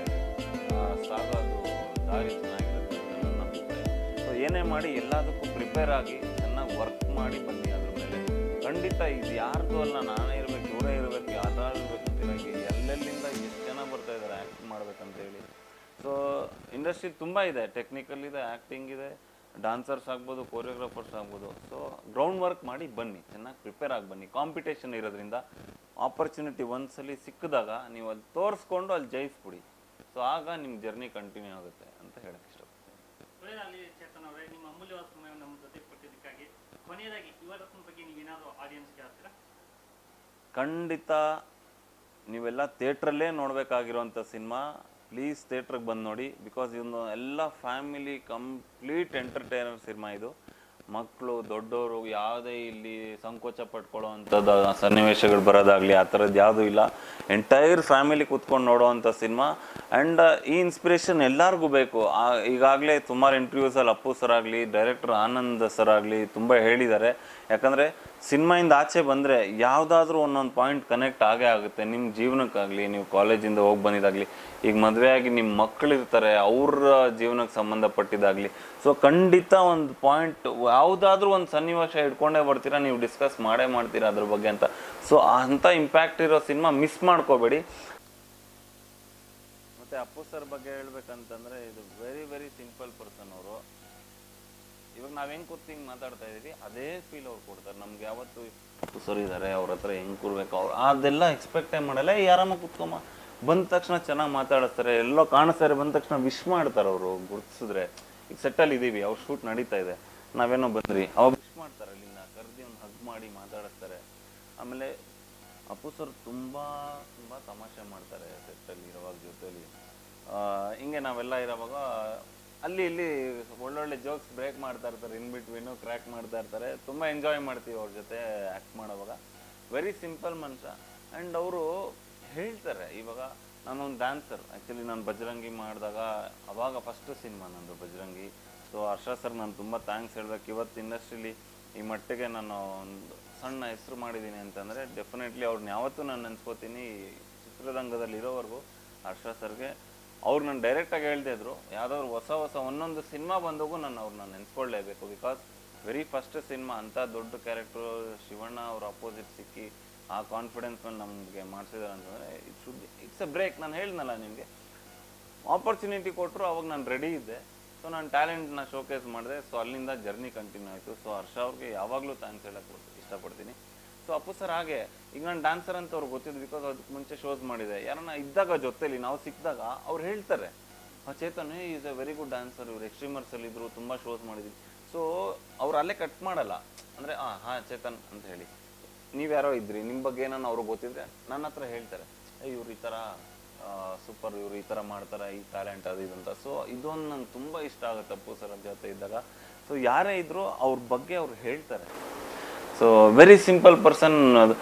ಸಾಗೋದು ದಾರಿ ಚೆನ್ನಾಗಿರುತ್ತೆ ಅಂತ ನನ್ನ ಅಭಿಪ್ರಾಯ. ಸೊ ಏನೇ ಮಾಡಿ ಎಲ್ಲದಕ್ಕೂ ಪ್ರಿಪೇರ್ ಆಗಿ ಚೆನ್ನಾಗಿ ವರ್ಕ್ ಮಾಡಿ ಬನ್ನಿ. ಅದ್ರ ಮೇಲೆ ಖಂಡಿತ ಇದು ಯಾರ್ದು ಅಲ್ಲ, ನಾನೇ ಇರಬೇಕು, ಇವರೇ ಇರಬೇಕು, ಯಾರು ಇರಬೇಕು ಅಂತಿರೋಕ್ಕೆ ಎಲ್ಲೆಲ್ಲಿಂದ ಎಷ್ಟು ಜನ ಬರ್ತಾ ಇದ್ದಾರೆ ಆ್ಯಕ್ಟ್ ಮಾಡ್ಬೇಕಂತೇಳಿ. ಸೊ ಇಂಡಸ್ಟ್ರಿ ತುಂಬ ಇದೆ, ಟೆಕ್ನಿಕಲ್ ಇದೆ, ಆ್ಯಕ್ಟಿಂಗ್ ಇದೆ, ಡಾನ್ಸರ್ಸ್ ಆಗ್ಬೋದು, ಕೊರಿಯೋಗ್ರಾಫರ್ಸ್ ಆಗ್ಬೋದು. ಸೊ ಗ್ರೌಂಡ್ ವರ್ಕ್ ಮಾಡಿ ಬನ್ನಿ, ಚೆನ್ನಾಗಿ ಪ್ರಿಪೇರ್ ಆಗಿ ಬನ್ನಿ. ಕಾಂಪಿಟೇಷನ್ ಇರೋದ್ರಿಂದ ಆಪರ್ಚುನಿಟಿ ಒಂದ್ಸಲಿ ಸಿಕ್ಕಿದಾಗ ನೀವು ಅಲ್ಲಿ ತೋರಿಸ್ಕೊಂಡು ಅಲ್ಲಿ ಜಯಿಸ್ಬಿಡಿ. ಸೊ ಆಗ ನಿಮ್ಮ ಜರ್ನಿ ಕಂಟಿನ್ಯೂ ಆಗುತ್ತೆ ಅಂತ ಹೇಳಕ್ಕೆ ಇಷ್ಟಪಡ್ತೀನಿ. ಒಳ್ಳೆಯದಾಗಲಿ ಚೇತನ್ ಅವರೇ, ನಿಮ್ಮ ಅಮೂಲ್ಯವಾದ ಸಮಯ ನಮ್ಮ ಜೊತೆ ಕೊಟ್ಟಿದ್ದಕ್ಕಾಗಿ. ಕೊನೆಯದಾಗಿ ಯುವರತ್ನ ಬಗ್ಗೆ ನೀವೇನಾದರೂ ಆಡಿಯನ್ಸ್ಗೆ ಹೇಳ್ತೀರಾ? ಖಂಡಿತ ನೀವೆಲ್ಲ ಥಿಯೇಟ್ರಲ್ಲೇ ನೋಡಬೇಕಾಗಿರೋಂಥ ಸಿನಿಮಾ. ಪ್ಲೀಸ್ ಥಿಯೇಟ್ರಿಗೆ ಬಂದು ನೋಡಿ. ಬಿಕಾಸ್ ಇದೊಂದು ಎಲ್ಲ ಫ್ಯಾಮಿಲಿ ಕಂಪ್ಲೀಟ್ ಎಂಟರ್ಟೈನರ್ ಸಿನಿಮಾ ಇದು. ಮಕ್ಕಳು ದೊಡ್ಡವರು ಯಾವುದೇ ಇಲ್ಲಿ ಸಂಕೋಚ ಪಟ್ಕೊಳ್ಳೋ ಅಂಥದ್ದು ಸನ್ನಿವೇಶಗಳು ಬರೋದಾಗಲಿ ಆ ಥರದ್ದು ಯಾವುದೂ ಇಲ್ಲ. ಎಂಟೈರ್ ಫ್ಯಾಮಿಲಿ ಕೂತ್ಕೊಂಡು ನೋಡೋವಂಥ ಸಿನಿಮಾ. ಆ್ಯಂಡ್ ಈ ಇನ್ಸ್ಪಿರೇಷನ್ ಎಲ್ಲರಿಗೂ ಬೇಕು. ಈಗಾಗಲೇ ಸುಮಾರು ಇಂಟರ್ವ್ಯೂಸಲ್ಲಿ ಅಪ್ಪು ಸರ್ ಆಗಲಿ, ಡೈರೆಕ್ಟರ್ ಆನಂದ್ ಸರ್ ಆಗಲಿ ತುಂಬ ಹೇಳಿದ್ದಾರೆ. ಯಾಕಂದರೆ ಸಿನಿಮಾಯಿಂದ ಆಚೆ ಬಂದರೆ ಯಾವುದಾದ್ರೂ ಒಂದೊಂದು ಪಾಯಿಂಟ್ ಕನೆಕ್ಟ್ ಆಗೇ ಆಗುತ್ತೆ ನಿಮ್ಮ ಜೀವನಕ್ಕಾಗಲಿ, ನೀವು ಕಾಲೇಜಿಂದ ಹೋಗಿ ಬಂದಿದ್ದಾಗಲಿ, ಈಗ ಮದುವೆಯಾಗಿ ನಿಮ್ಮ ಮಕ್ಕಳಿರ್ತಾರೆ ಅವ್ರ ಜೀವನಕ್ಕೆ ಸಂಬಂಧಪಟ್ಟಿದ್ದಾಗಲಿ. ಸೊ ಖಂಡಿತ ಒಂದು ಪಾಯಿಂಟ್ ಯಾವುದಾದ್ರೂ ಒಂದು ಸನ್ನಿವೇಶ ಇಟ್ಕೊಂಡೇ ಬರ್ತೀರಾ, ನೀವು ಡಿಸ್ಕಸ್ ಮಾಡೇ ಮಾಡ್ತೀರಾ ಅದ್ರ ಬಗ್ಗೆ ಅಂತ. ಸೊ ಅಂಥ ಇಂಪ್ಯಾಕ್ಟ್ ಇರೋ ಸಿನಿಮಾ ಮಿಸ್ ಮಾಡ್ಕೋಬೇಡಿ. ಮತ್ತು ಅಪ್ಪು ಸರ್ ಬಗ್ಗೆ ಹೇಳ್ಬೇಕಂತಂದರೆ ಇದು ವೆರಿ ವೆರಿ ಸಿಂಪಲ್ ಪರ್ಸನ್ ಅವರು. ಇವಾಗ ನಾವು ಹೆಂಗೆ ಕೂತು ಹಿಂಗೆ ಮಾತಾಡ್ತಾ ಇದ್ದೀವಿ ಅದೇ ಫೀಲ್ ಅವ್ರು ಕೊಡ್ತಾರೆ ನಮ್ಗೆ. ಯಾವತ್ತು ಅಪ್ಪು ಸರ್ ಇದ್ದಾರೆ, ಅವ್ರ ಹತ್ರ ಹೆಂಗೆ ಕೂರ್ಬೇಕು, ಅವ್ರು ಅದೆಲ್ಲ ಎಕ್ಸ್ಪೆಕ್ಟೇ ಮಾಡಲ್ಲ. ಯಾರಮ್ಮ ಕೂತ್ಕೊಂಬ ಬಂದ ತಕ್ಷಣ ಚೆನ್ನಾಗಿ ಮಾತಾಡಿಸ್ತಾರೆ, ಎಲ್ಲೋ ಕಾಣಿಸ್ತಾರೆ, ಬಂದ ತಕ್ಷಣ ವಿಶ್ ಮಾಡ್ತಾರೆ ಅವರು. ಗುರುತಿಸಿದ್ರೆ ಈಗ ಸೆಟ್ಟಲ್ಲಿ ಇದ್ದೀವಿ, ಅವ್ರ ಶೂಟ್ ನಡೀತಾ ಇದೆ, ನಾವೇನೋ ಬಂದ್ರಿ, ಅವಾಗ ವಿಶ್ ಮಾಡ್ತಾರೆ, ಅಲ್ಲಿಂದ ಕರೆದಿ ಒಂದು ಹಗ್ ಮಾಡಿ ಮಾತಾಡಿಸ್ತಾರೆ. ಆಮೇಲೆ ಅಪ್ಪು ಸರ್ ತುಂಬ ತುಂಬ ತಮಾಷೆ ಮಾಡ್ತಾರೆ ಸೆಟ್ಟಲ್ಲಿ ಇರೋವಾಗ ಜೊತೆಲಿ. ಹಿಂಗೆ ನಾವೆಲ್ಲ ಇರೋವಾಗ ಅಲ್ಲಿ ಇಲ್ಲಿ ಒಳ್ಳೊಳ್ಳೆ ಜೋಕ್ಸ್ ಬ್ರೇಕ್ ಮಾಡ್ತಾ ಇರ್ತಾರೆ, ಇನ್ ಬಿಟ್ವೀನು ಕ್ರ್ಯಾಕ್ ಮಾಡ್ತಾ ಇರ್ತಾರೆ. ತುಂಬ ಎಂಜಾಯ್ ಮಾಡ್ತೀವಿ ಅವ್ರ ಜೊತೆ ಆ್ಯಕ್ಟ್ ಮಾಡೋವಾಗ. ವೆರಿ ಸಿಂಪಲ್ ಮನುಷ್ಯ. ಆ್ಯಂಡ್ ಅವರು ಹೇಳ್ತಾರೆ, ಇವಾಗ ನಾನೊಂದು ಡ್ಯಾನ್ಸರ್. ಆ್ಯಕ್ಚುಲಿ ನಾನು ಬಜರಂಗಿ ಮಾಡಿದಾಗ ಅವಾಗ ಫಸ್ಟ್ ಸಿನಿಮಾ ನಂದು ಬಜರಂಗಿ. ಸೊ ಹರ್ಷ ಸರ್ ನಾನು ತುಂಬ ಥ್ಯಾಂಕ್ಸ್ ಹೇಳ್ಬೇಕು. ಇವತ್ತು ಇಂಡಸ್ಟ್ರೀಲಿ ಈ ಮಟ್ಟಿಗೆ ನಾನು ಒಂದು ಸಣ್ಣ ಹೆಸರು ಮಾಡಿದ್ದೀನಿ ಅಂತಂದರೆ ಡೆಫಿನೆಟ್ಲಿ ಅವ್ರನ್ನ ಯಾವತ್ತೂ ನಾನು ನೆನೆಸ್ಕೋತೀನಿ. ಚಿತ್ರರಂಗದಲ್ಲಿ ಇರೋವರೆಗೂ ಹರ್ಷ ಸರ್ಗೆ ಅವ್ರು ನಾನು ಡೈರೆಕ್ಟಾಗಿ ಹೇಳ್ತಾ ಇದ್ರು, ಯಾವುದಾದ್ರು ಹೊಸ ಒಂದೊಂದು ಸಿನಿಮಾ ಬಂದಾಗೂ ನಾನು ಅವ್ರನ್ನ ನೆನೆಸ್ಕೊಳ್ಳೇಬೇಕು. ಬಿಕಾಸ್ ವೆರಿ ಫಸ್ಟ್ ಸಿನಿಮಾ ಅಂಥ ದೊಡ್ಡ ಕ್ಯಾರೆಕ್ಟ್ರು ಶಿವಣ್ಣ ಅವ್ರ ಅಪೋಸಿಟ್ ಸಿಕ್ಕಿ ಆ ಕಾನ್ಫಿಡೆನ್ಸ್ ಮೇಲೆ ನಮಗೆ ಮಾಡಿಸಿದಾರೆ ಅಂತಂದರೆ ಇಟ್ಸ್ ಎ ಬ್ರೇಕ್. ನಾನು ಹೇಳಿದ್ನಲ್ಲ ನಿಮಗೆ, ಆಪರ್ಚುನಿಟಿ ಕೊಟ್ಟರು ಅವಾಗ ನಾನು ರೆಡಿ ಇದ್ದೆ. ಸೊ ನಾನು ಟ್ಯಾಲೆಂಟ್ನ ಶೋಕೇಸ್ ಮಾಡಿದೆ. ಸೊ ಅಲ್ಲಿಂದ ಜರ್ನಿ ಕಂಟಿನ್ಯೂ ಆಯಿತು. ಸೊ ಹರ್ಷ ಅವ್ರಿಗೆ ಯಾವಾಗಲೂ ಥ್ಯಾಂಕ್ಸ್ ಹೇಳಕ್ಕೆ ಇಷ್ಟಪಡ್ತೀನಿ. ಸೊ ಅಪ್ಪು ಸರ್ ಹಾಗೆ ಈಗ ನಾನು ಡ್ಯಾನ್ಸರ್ ಅಂತ ಅವ್ರಿಗೆ ಗೊತ್ತಿದ್ದು. ಬಿಕಾಸ್ ಅದಕ್ಕೆ ಮುಂಚೆ ಶೋಸ್ ಮಾಡಿದೆ. ಯಾರನ್ನ ಇದ್ದಾಗ ಜೊತೆಲಿ ನಾವು ಸಿಕ್ಕಿದಾಗ ಅವ್ರು ಹೇಳ್ತಾರೆ, Chetan is a very good dancer, ಇವ್ರು ಎಕ್ಸ್ಟ್ರೀಮರ್ಸಲ್ಲಿ ಇದ್ರು, ತುಂಬ ಶೋಸ್ ಮಾಡಿದ್ವಿ. ಸೊ ಅವ್ರು ಅಲ್ಲೇ ಕಟ್ ಮಾಡಲ್ಲ, ಅಂದರೆ ಹಾಂ ಚೇತನ್ ಅಂತ ಹೇಳಿ ನೀವ್ಯಾರೋ ಇದ್ರಿ, ನಿಮ್ಮ ಬಗ್ಗೆ ಏನೋ ಅವ್ರಿಗೆ ಗೊತ್ತಿದ್ರೆ ನನ್ನ ಹತ್ರ ಹೇಳ್ತಾರೆ, ಇವ್ರು ಈ ಥರ ಸೂಪರ್, ಇವರು ಈ ಥರ ಮಾಡ್ತಾರೆ, ಈ ಟ್ಯಾಲೆಂಟ್ ಅದು ಇದು ಅಂತ. ಸೊ ಇದೊಂದು ನಂಗೆ ತುಂಬ ಇಷ್ಟ ಆಗುತ್ತೆ ಅಪ್ಪು ಸರ್ ಜೊತೆ ಇದ್ದಾಗ. ಸೊ ಯಾರೇ ಇದ್ದರೂ ಅವ್ರ ಬಗ್ಗೆ ಅವ್ರು ಹೇಳ್ತಾರೆ. So very simple person.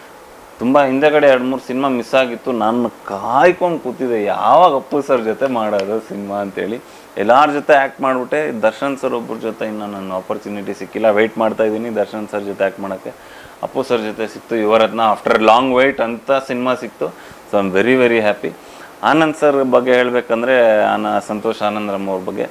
ತುಂಬ ಹಿಂದೆಗಡೆ 2-3 ಸಿನಿಮಾ ಮಿಸ್ ಆಗಿತ್ತು. ನಾನು ಕಾಯ್ಕೊಂಡು ಕೂತಿದ್ದೆ ಯಾವಾಗ ಅಪ್ಪು ಸರ್ ಜೊತೆ ಮಾಡೋದು ಸಿನಿಮಾ ಅಂತೇಳಿ. ಎಲ್ಲರ ಜೊತೆ ಆ್ಯಕ್ಟ್ ಮಾಡಿಬಿಟ್ಟೆ. ದರ್ಶನ್ ಸರ್ ಒಬ್ಬರ ಜೊತೆ ಇನ್ನೂ ನನ್ನ ಆಪರ್ಚುನಿಟಿ ಸಿಕ್ಕಿಲ್ಲ, ವೆಯ್ಟ್ ಮಾಡ್ತಾ ಇದ್ದೀನಿ ದರ್ಶನ್ ಸರ್ ಜೊತೆ ಆ್ಯಕ್ಟ್ ಮಾಡೋಕ್ಕೆ. ಅಪ್ಪು ಸರ್ ಜೊತೆ ಸಿಕ್ತು, ಯುವರತ್ನ ಆಫ್ಟರ್ ಲಾಂಗ್ ವೆಯ್ಟ್ ಅಂತ ಸಿನಿಮಾ ಸಿಕ್ತು. So I am very very happy. Anand sir ಬಗ್ಗೆ ಹೇಳಬೇಕಂದ್ರೆ ಸಂತೋಷ್ ಆನಂದ್ ರಾಮ್ ಅವ್ರ ಬಗ್ಗೆ.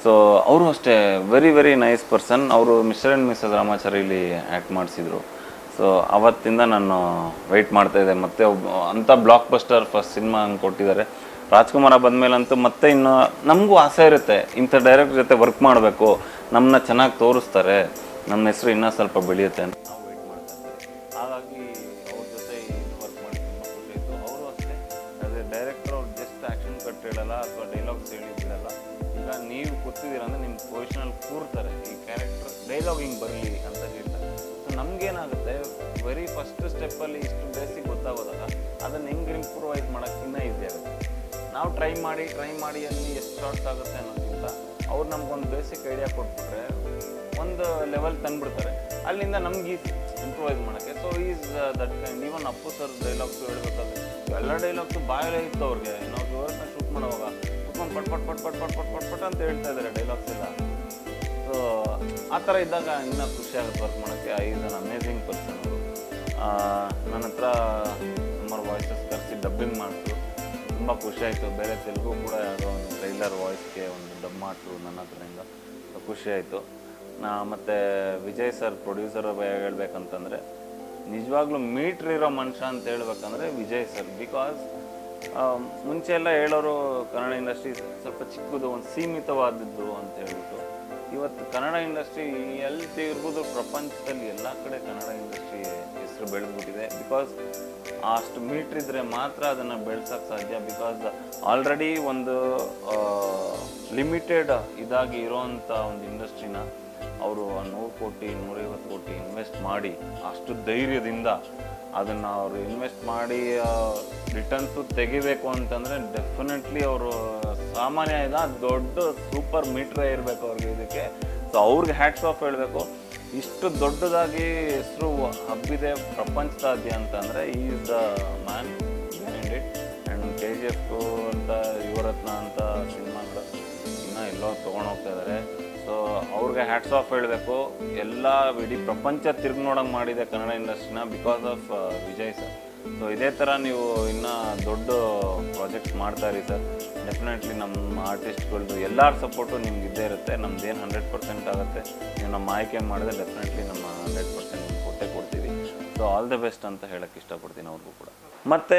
ಸೊ ಅವರು ಅಷ್ಟೇ ವೆರಿ ವೆರಿ ನೈಸ್ ಪರ್ಸನ್. ಅವರು ಮಿಸ್ಟರ್ ಆ್ಯಂಡ್ ಮಿಸಸ್ ರಾಮಾಚಾರಿಲಿ ಆ್ಯಕ್ಟ್ ಮಾಡಿಸಿದ್ರು. ಸೊ ಅವತ್ತಿಂದ ನಾನು ವೆಯ್ಟ್ ಮಾಡ್ತಾಯಿದ್ದೆ. ಮತ್ತು ಅಂಥ ಬ್ಲಾಕ್ ಬಸ್ಟರ್ ಫಸ್ಟ್ ಸಿನಿಮಾ ಹಂಗೆ ಕೊಟ್ಟಿದ್ದಾರೆ. ರಾಜ್ಕುಮಾರ ಬಂದಮೇಲಂತೂ ಮತ್ತೆ ಇನ್ನು ನಮಗೂ ಆಸೆ ಇರುತ್ತೆ, ಇಂಥ ಡೈರೆಕ್ಟರ್ ಜೊತೆ ವರ್ಕ್ ಮಾಡಬೇಕು, ನಮ್ಮನ್ನ ಚೆನ್ನಾಗಿ ತೋರಿಸ್ತಾರೆ, ನಮ್ಮ ಹೆಸರು ಇನ್ನೂ ಸ್ವಲ್ಪ ಬೆಳೆಯುತ್ತೆ ಅಂತ ನಾವು ವೆಯ್ಟ್ ಮಾಡ್ತಾ ಇದ್ದೀವಿ. ಹಾಗಾಗಿ ಅವ್ರ ಜೊತೆ ವರ್ಕ್ ಮಾಡಿ ತುಂಬ ಖುಷಿ ಆಯಿತು. ಅವರು ಅಷ್ಟೇ ಅದೇ ಡೈರೆಕ್ಟರ್ ಅವ್ರು ಜಸ್ಟ್ ಆ್ಯಕ್ಷನ್ ಕಟ್ ಹೇಳಲ್ಲ ಅಥವಾ ಡೈಲಾಗ್ಸ್ ಹೇಳಿ ಬಿಡಲ್ಲ. ಈಗ ನೀವು ಕೂತಿದ್ದೀರಂದ್ರೆ ನಿಮ್ಮ ಪೊಸಿಷನಲ್ಲಿ ಕೂರ್ತಾರೆ, ಈ ಕ್ಯಾರೆಕ್ಟರ್ ಡೈಲಾಗ್ ಹಿಂಗೆ ಬರಲಿ ಅಂತ ಹೇಳ್ತಾರೆ. ಸೊ ನಮಗೇನಾಗುತ್ತೆ, ವೆರಿ ಫಸ್ಟ್ ಸ್ಟೆಪ್ಪಲ್ಲಿ ಇಷ್ಟು ಬೇಸಿಕ್ ಗೊತ್ತಾಗೋದಾಗ ಅದನ್ನು ಹೆಂಗೆ ಇಂಪ್ರೂವೈಸ್ ಮಾಡೋಕ್ಕೆ ಇನ್ನೂ ಈಸಿ ಆಗುತ್ತೆ. ನಾವು ಟ್ರೈ ಮಾಡಿ ಅಲ್ಲಿ ಎಷ್ಟು ಶಾರ್ಟ್ಸ್ ಆಗುತ್ತೆ ಅನ್ನೋದಕ್ಕಿಂತ ಅವ್ರು ನಮ್ಗೊಂದು ಬೇಸಿಕ್ ಐಡಿಯಾ ಕೊಟ್ಬಿಟ್ರೆ ಒಂದು ಲೆವೆಲ್ ತಂದುಬಿಡ್ತಾರೆ, ಅಲ್ಲಿಂದ ನಮ್ಗೆ ಈಸಿ ಇಂಪ್ರೂವೈಸ್ ಮಾಡೋಕ್ಕೆ. So is that kind. Even Appu sir dialogues ಹೇಳ್ಬೇಕಾದ್ರೆ ಎಲ್ಲ ಡೈಲಾಗ್ಸು ಬಾಯಲ್ಲೇ ಇತ್ತು ಅವ್ರಿಗೆ. ನಾವು ಜೋರನ್ನ ಶೂಟ್ ಮಾಡುವಾಗ ಕುತ್ಕೊಂಡು ಪಟ್ ಪಟ್ ಪಟ್ ಪಟ್ ಪಟ್ ಪಟ್ ಪಟ್ ಪಟ್ ಅಂತ ಹೇಳ್ತಾ ಇದ್ದಾರೆ ಡೈಲಾಗ್ಸ್ ಎಲ್ಲ. ಸೊ ಆ ಥರ ಇದ್ದಾಗ ಇನ್ನೂ ಖುಷಿ ಆಗುತ್ತೆ ವರ್ಕ್ ಮಾಡೋಕ್ಕೆ. ಈಸ್ ಅನ್ ಅಮೇಝಿಂಗ್ ಪರ್ಸನ್ ಅವರು. ನನ್ನ ಹತ್ರ ಸುಮಾರು ವಾಯ್ಸಸ್ ಕರೆಸಿ ಡಬ್ಬಿಂಗ್ ಮಾಡಿದ್ರು, ತುಂಬ ಖುಷಿ ಆಯಿತು. ಬೇರೆ ತೆಲುಗು ಕೂಡ ಯಾವುದೋ ಒಂದು ಟ್ರೈಲರ್ ವಾಯ್ಸ್ಗೆ ಒಂದು ಡಬ್ ಮಾಡಿದ್ರು ನನ್ನ ಹತ್ರದಿಂದ, ಖುಷಿ ಆಯಿತು. ಮತ್ತು ವಿಜಯ್ ಸರ್ ಪ್ರೊಡ್ಯೂಸರ್ ಹೇಳ್ಬೇಕಂತಂದರೆ ನಿಜವಾಗ್ಲೂ ಮೀಟ್ರ್ ಇರೋ ಮನುಷ್ಯ ಅಂತ ಹೇಳ್ಬೇಕಂದ್ರೆ ವಿಜಯ್ ಸರ್. ಬಿಕಾಸ್ ಮುಂಚೆ ಎಲ್ಲ ಹೇಳೋರು ಕನ್ನಡ ಇಂಡಸ್ಟ್ರಿ ಸ್ವಲ್ಪ ಚಿಕ್ಕದು, ಒಂದು ಸೀಮಿತವಾದದ್ದು ಅಂತ ಹೇಳ್ಬಿಟ್ಟು. ಇವತ್ತು ಕನ್ನಡ ಇಂಡಸ್ಟ್ರಿ ಎಲ್ಲಿ ತಿರುಗೋದು ಪ್ರಪಂಚದಲ್ಲಿ ಎಲ್ಲ ಕಡೆ ಕನ್ನಡ ಇಂಡಸ್ಟ್ರಿ ಹೆಸರು ಬೆಳೆದ್ಬಿಟ್ಟಿದೆ. ಬಿಕಾಸ್ ಅಷ್ಟು ಮೀಟ್ರ್ ಇದ್ದರೆ ಮಾತ್ರ ಅದನ್ನು ಬೆಳೆಸೋಕ್ಕೆ ಸಾಧ್ಯ. ಬಿಕಾಸ್ ಆಲ್ರೆಡಿ ಒಂದು ಲಿಮಿಟೆಡ್ ಇದಾಗಿ ಇರೋವಂಥ ಒಂದು ಇಂಡಸ್ಟ್ರಿನ ಅವರು 100 ಕೋಟಿ 150 ಕೋಟಿ ಇನ್ವೆಸ್ಟ್ ಮಾಡಿ ಅಷ್ಟು ಧೈರ್ಯದಿಂದ ಅದನ್ನು ಅವರು ಇನ್ವೆಸ್ಟ್ ಮಾಡಿ ರಿಟರ್ನ್ಸು ತೆಗಿಬೇಕು ಅಂತಂದರೆ ಡೆಫಿನೆಟ್ಲಿ ಅವರು ಸಾಮಾನ್ಯ ಇಲ್ಲ, ದೊಡ್ಡ ಸೂಪರ್ ಮೀಟ್ರೇ ಇರಬೇಕು ಅವ್ರಿಗೆ ಇದಕ್ಕೆ. ಸೊ ಅವ್ರಿಗೆ ಹ್ಯಾಟ್ಸ್ ಆಫ್ ಹೇಳಬೇಕು. ಇಷ್ಟು ದೊಡ್ಡದಾಗಿ ಹೆಸರು ಹಬ್ಬಿದೆ ಪ್ರಪಂಚದಾದ್ಯಂತ ಅಂದರೆ is the man behind it. And KGF ಅಂತ ಯುವರತ್ನ ಅಂತ ಸಿನಿಮಾಗಳು ಇನ್ನೂ ಎಲ್ಲೋ ತೊಗೊಂಡೋಗ್ತಾ ಇದ್ದಾರೆ. ಸೊ ಅವ್ರಿಗೆ ಹ್ಯಾಟ್ಸ್ ಆಫ್ ಹೇಳಬೇಕು. ಎಲ್ಲ ಇಡೀ ಪ್ರಪಂಚ ತಿರುಗಿ ನೋಡೋಂಗೆ ಮಾಡಿದೆ ಕನ್ನಡ ಇಂಡಸ್ಟ್ರಿನ because of Vijay sir. So ಇದೇ ಥರ ನೀವು ಇನ್ನೂ ದೊಡ್ಡ ಪ್ರಾಜೆಕ್ಟ್ಸ್ ಮಾಡ್ತಾಯಿರಿ ಸರ್. ಡೆಫಿನೆಟ್ಲಿ ನಮ್ಮ ಆರ್ಟಿಸ್ಟ್ಗಳದ್ದು ಎಲ್ಲರ ಸಪೋರ್ಟು ನಿಮ್ಗೆ ಇದ್ದೇ ಇರುತ್ತೆ. ನಮ್ದೇನು 100% ಆಗುತ್ತೆ, ನೀವು ನಮ್ಮ ಆಯ್ಕೆ ಮಾಡಿದ್ರೆ ಡೆಫಿನೆಟ್ಲಿ ನಮ್ಮ 100% ನಿಮ್ಗೆ ಕೊಟ್ಟೇ ಕೊಡ್ತೀವಿ. ಸೊ ಆಲ್ ದ ಬೆಸ್ಟ್ ಅಂತ ಹೇಳೋಕ್ಕೆ ಇಷ್ಟಪಡ್ತೀನಿ ಅವ್ರಿಗೂ ಕೂಡ. ಮತ್ತು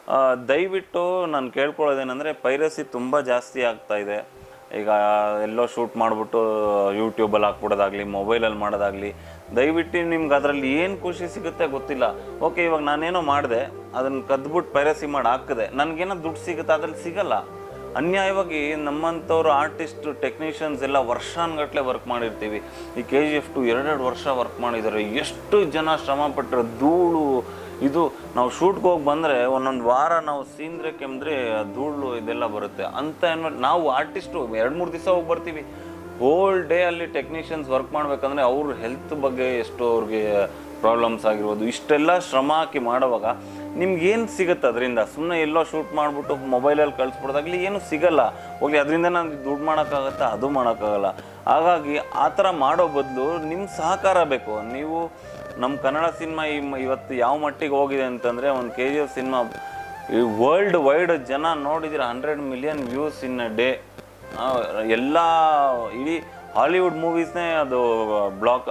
ದಯವಿಟ್ಟು ನಾನು ಕೇಳ್ಕೊಳ್ಳೋದೇನೆಂದರೆ ಪೈರಸಿ ತುಂಬ ಜಾಸ್ತಿ ಆಗ್ತಾಯಿದೆ. ಈಗ ಎಲ್ಲೋ ಶೂಟ್ ಮಾಡಿಬಿಟ್ಟು ಯೂಟ್ಯೂಬಲ್ಲಿ ಹಾಕ್ಬಿಡೋದಾಗಲಿ, ಮೊಬೈಲಲ್ಲಿ ಮಾಡೋದಾಗಲಿ, ದಯವಿಟ್ಟು ನಿಮ್ಗೆ ಅದರಲ್ಲಿ ಏನು ಖುಷಿ ಸಿಗುತ್ತೆ ಗೊತ್ತಿಲ್ಲ. ಓಕೆ, ಇವಾಗ ನಾನೇನೋ ಮಾಡಿದೆ, ಅದನ್ನು ಕದ್ಬಿಟ್ಟು ಪೈರಸಿ ಮಾಡಿ ಹಾಕಿದೆ, ನನಗೇನೋ ದುಡ್ಡು ಸಿಗುತ್ತೆ, ಅದ್ರಲ್ಲಿ ಸಿಗಲ್ಲ. ಅನ್ಯಾಯವಾಗಿ ನಮ್ಮಂಥವ್ರು ಆರ್ಟಿಸ್ಟ್ ಟೆಕ್ನಿಷಿಯನ್ಸ್ ಎಲ್ಲ ವರ್ಷಾನುಗಟ್ಟಲೆ ವರ್ಕ್ ಮಾಡಿರ್ತೀವಿ. ಈ KGF 2 2 ವರ್ಷ ವರ್ಕ್ ಮಾಡಿದ್ದಾರೆ. ಎಷ್ಟು ಜನ ಶ್ರಮಪಟ್ಟರೆ ಧೂಳು ಇದು. ನಾವು ಶೂಟ್ಗೆ ಹೋಗಿ ಬಂದರೆ ಒಂದೊಂದು ವಾರ ನಾವು ಸೀಂದ್ರೆ ಕೆಮ್ಮಿದ್ರೆ ಧೂಳು ಇದೆಲ್ಲ ಬರುತ್ತೆ ಅಂತ. ನಾವು ಆರ್ಟಿಸ್ಟು 2-3 ದಿವಸ ಹೋಗಿ ಬರ್ತೀವಿ. ಹೋಲ್ ಡೇ ಅಲ್ಲಿ ಟೆಕ್ನಿಷಿಯನ್ಸ್ ವರ್ಕ್ ಮಾಡಬೇಕಂದ್ರೆ ಅವ್ರ ಹೆಲ್ತ್ ಬಗ್ಗೆ ಎಷ್ಟು ಅವ್ರಿಗೆ ಪ್ರಾಬ್ಲಮ್ಸ್ ಆಗಿರ್ಬೋದು. ಇಷ್ಟೆಲ್ಲ ಶ್ರಮ ಹಾಕಿ ಮಾಡೋವಾಗ ನಿಮ್ಗೇನು ಸಿಗುತ್ತೆ ಅದರಿಂದ? ಸುಮ್ಮನೆ ಎಲ್ಲೋ ಶೂಟ್ ಮಾಡಿಬಿಟ್ಟು ಮೊಬೈಲಲ್ಲಿ ಕಳಿಸ್ಬಿಡೋದಾಗಲಿ ಏನೂ ಸಿಗಲ್ಲ. ಹೋಗಲಿ, ಅದರಿಂದ ನಾನು ದುಡ್ಡು ಮಾಡೋಕ್ಕಾಗತ್ತಾ? ಅದು ಮಾಡೋಕ್ಕಾಗಲ್ಲ. ಹಾಗಾಗಿ ಆ ಥರ ಮಾಡೋ ಬದಲು ನಿಮ್ಮ ಸಹಕಾರ ಬೇಕು. ನೀವು ನಮ್ಮ ಕನ್ನಡ ಸಿನಿಮಾ ಇವತ್ತು ಯಾವ ಮಟ್ಟಿಗೆ ಹೋಗಿದೆ ಅಂತಂದರೆ, ಒಂದು KGF ಸಿನಿಮಾ ವರ್ಲ್ಡ್ ವೈಡ್ ಜನ ನೋಡಿದಿರ, 100 million views in a day. ಎಲ್ಲ ಇಡೀ ಹಾಲಿವುಡ್ ಮೂವೀಸ್ನೇ ಅದು ಬ್ಲಾಕ್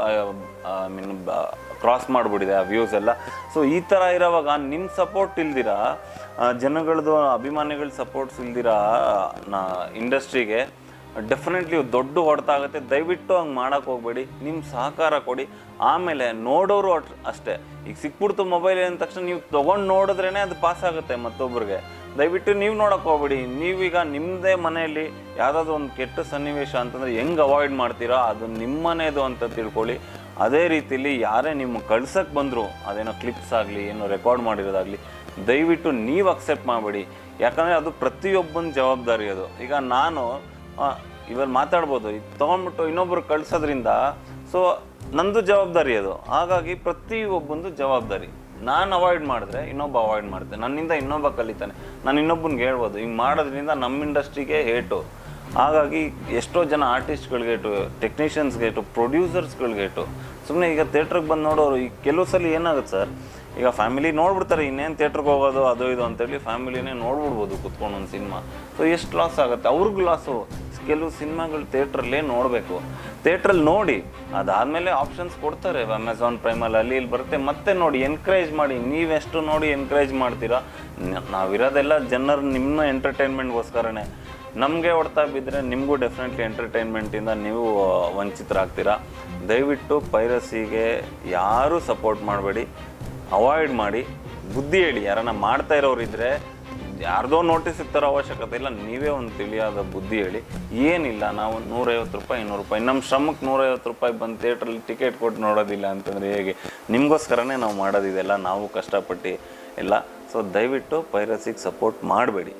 ಕ್ರಾಸ್ ಮಾಡಿಬಿಟ್ಟಿದೆ ಆ ವ್ಯೂಸ್ ಎಲ್ಲ. ಸೊ ಈ ಥರ ಇರೋವಾಗ ನಿಮ್ಮ ಸಪೋರ್ಟ್ ಇಲ್ದಿರ, ಜನಗಳದ್ದು ಅಭಿಮಾನಿಗಳ ಸಪೋರ್ಟ್ಸ್ ಇಲ್ದಿರ ಇಂಡಸ್ಟ್ರಿಗೆ ಡೆಫಿನೆಟ್ಲಿ ದೊಡ್ಡ ಹೊಡೆತ ಆಗುತ್ತೆ. ದಯವಿಟ್ಟು ಹಂಗೆ ಮಾಡೋಕ್ಕೆ ಹೋಗಬೇಡಿ, ನಿಮ್ಮ ಸಹಕಾರ ಕೊಡಿ. ಆಮೇಲೆ ನೋಡೋರು ಅಷ್ಟೇ. ಈಗ ಸಿಕ್ಬಿಡ್ತು ಮೊಬೈಲ್ ಅಂದ ತಕ್ಷಣ ನೀವು ತೊಗೊಂಡು ನೋಡಿದ್ರೇ ಅದು ಪಾಸ್ ಆಗುತ್ತೆ ಮತ್ತೊಬ್ಬರಿಗೆ. ದಯವಿಟ್ಟು ನೀವು ನೋಡೋಕ್ಕೆ ಹೋಗ್ಬೇಡಿ. ನೀವೀಗ ನಿಮ್ಮದೇ ಮನೆಯಲ್ಲಿ ಯಾವುದಾದ್ರೂ ಒಂದು ಕೆಟ್ಟ ಸನ್ನಿವೇಶ ಅಂತಂದರೆ ಹೆಂಗೆ ಅವಾಯ್ಡ್ ಮಾಡ್ತೀರಾ, ಅದು ನಿಮ್ಮ ಮನೆಯದು ಅಂತ ತಿಳ್ಕೊಳ್ಳಿ. ಅದೇ ರೀತಿಲಿ ಯಾರೇ ನಿಮ್ಮ ಕಳ್ಸಕ್ಕೆ ಬಂದರು, ಅದೇನೋ ಕ್ಲಿಪ್ಸ್ ಆಗಲಿ ಏನೋ ರೆಕಾರ್ಡ್ ಮಾಡಿರೋದಾಗಲಿ, ದಯವಿಟ್ಟು ನೀವು ಅಕ್ಸೆಪ್ಟ್ ಮಾಡಬೇಡಿ. ಯಾಕಂದರೆ ಅದು ಪ್ರತಿಯೊಬ್ಬನ ಜವಾಬ್ದಾರಿ ಅದು. ಈಗ ನಾನು ಇವಾಗ ಮಾತಾಡ್ಬೋದು, ತೊಗೊಂಡ್ಬಿಟ್ಟು ಇನ್ನೊಬ್ರು ಕಳ್ಸೋದ್ರಿಂದ ಸೊ ನಂದು ಜವಾಬ್ದಾರಿ ಅದು. ಹಾಗಾಗಿ ಪ್ರತಿಯೊಬ್ಬಂದು ಜವಾಬ್ದಾರಿ. ನಾನು ಅವಾಯ್ಡ್ ಮಾಡಿದ್ರೆ ಇನ್ನೊಬ್ಬ ಅವಾಯ್ಡ್ ಮಾಡ್ತೇನೆ, ನನ್ನಿಂದ ಇನ್ನೊಬ್ಬ ಕಲಿತಾನೆ. ನಾನು ಇನ್ನೊಬ್ಬನಿಗೆ ಹೇಳ್ಬೋದು, ಹಿಂಗೆ ಮಾಡೋದ್ರಿಂದ ನಮ್ಮ ಇಂಡಸ್ಟ್ರಿಗೆ ಹೇಟು. ಹಾಗಾಗಿ ಎಷ್ಟೋ ಜನ ಆರ್ಟಿಸ್ಟ್ಗಳಿಗೆ ಹೇಟು, ಟೆಕ್ನಿಷಿಯನ್ಸ್ಗೆ ಹೇಟು, ಪ್ರೊಡ್ಯೂಸರ್ಸ್ಗಳಿಗೆ ಹೇಟು. ಸುಮ್ಮನೆ ಈಗ ಥಿಯೇಟ್ರಿಗೆ ಬಂದು ನೋಡೋರು ಈಗ ಕೆಲವು ಸಲ ಏನಾಗುತ್ತೆ ಸರ್, ಈಗ ಫ್ಯಾಮಿಲಿ ನೋಡ್ಬಿಡ್ತಾರೆ, ಇನ್ನೇನು ಥಿಯೇಟ್ರಿಗೆ ಹೋಗೋದು ಅದು ಇದು ಅಂತೇಳಿ ಫ್ಯಾಮಿಲಿನೇ ನೋಡ್ಬಿಡ್ಬೋದು ಕುತ್ಕೊಂಡು ಒಂದು ಸಿನಿಮಾ. ಸೊ ಎಷ್ಟು ಲಾಸ್ ಆಗುತ್ತೆ, ಅವ್ರಿಗೂ ಲಾಸು. ಕೆಲವು ಸಿನಿಮಾಗಳು ಥಿಯೇಟ್ರಲ್ಲೇ ನೋಡಬೇಕು. ಥಿಯೇಟ್ರಲ್ಲಿ ನೋಡಿ ಅದಾದಮೇಲೆ ಆಪ್ಷನ್ಸ್ ಕೊಡ್ತಾರೆ ಅಮೆಝಾನ್ ಪ್ರೈಮಲ್ಲಿ ಅಲ್ಲಿ ಇಲ್ಲಿ ಬರುತ್ತೆ, ಮತ್ತೆ ನೋಡಿ ಎನ್ಕರೇಜ್ ಮಾಡಿ. ನೀವೆಷ್ಟು ನೋಡಿ ಎನ್ಕರೇಜ್ ಮಾಡ್ತೀರಾ. ನಾವಿರೋದೆಲ್ಲ ಜನರು ನಿಮ್ಮ ಎಂಟರ್ಟೈನ್ಮೆಂಟ್ಗೋಸ್ಕರನೇ. ನಮಗೆ ಹೊಡ್ತಾ ಬಿದ್ದರೆ ನಿಮಗೂ ಡೆಫಿನೆಟ್ಲಿ ಎಂಟರ್ಟೈನ್ಮೆಂಟಿಂದ ನೀವು ವಂಚಿತರಾಗ್ತೀರಾ. ದಯವಿಟ್ಟು ಪೈರಸಿಗೆ ಯಾರೂ ಸಪೋರ್ಟ್ ಮಾಡಬೇಡಿ, ಅವಾಯ್ಡ್ ಮಾಡಿ. ಬುದ್ಧಿ ಹೇಳಿ. ಯಾರನ್ನ ಮಾಡ್ತಾ ಇರೋರಿದ್ದರೆ ಯಾರ್ದೋ ನೋಟಿಸ್ ಇರ್ತಾರೋ ಅವಶ್ಯಕತೆ ಇಲ್ಲ, ನೀವೇ ಒಂದು ತಿಳಿಯಾದ ಬುದ್ಧಿ ಹೇಳಿ. ಏನಿಲ್ಲ, ನಾವು 150 ರೂಪಾಯಿ 200 ರೂಪಾಯಿ ನಮ್ಮ ಶ್ರಮಕ್ಕೆ 150 ರೂಪಾಯಿ ಬಂದು ಥಿಯೇಟ್ರಲ್ಲಿ ಟಿಕೆಟ್ ಕೊಟ್ಟು ನೋಡೋದಿಲ್ಲ ಅಂತಂದರೆ ಹೇಗೆ? ನಿಮಗೋಸ್ಕರನೇ ನಾವು ಮಾಡೋದಿದೆಲ್ಲ, ನಾವು ಕಷ್ಟಪಟ್ಟು ಎಲ್ಲ. ಸೊ ದಯವಿಟ್ಟು ಪೈರಸಿಗೆ ಸಪೋರ್ಟ್ ಮಾಡಬೇಡಿ.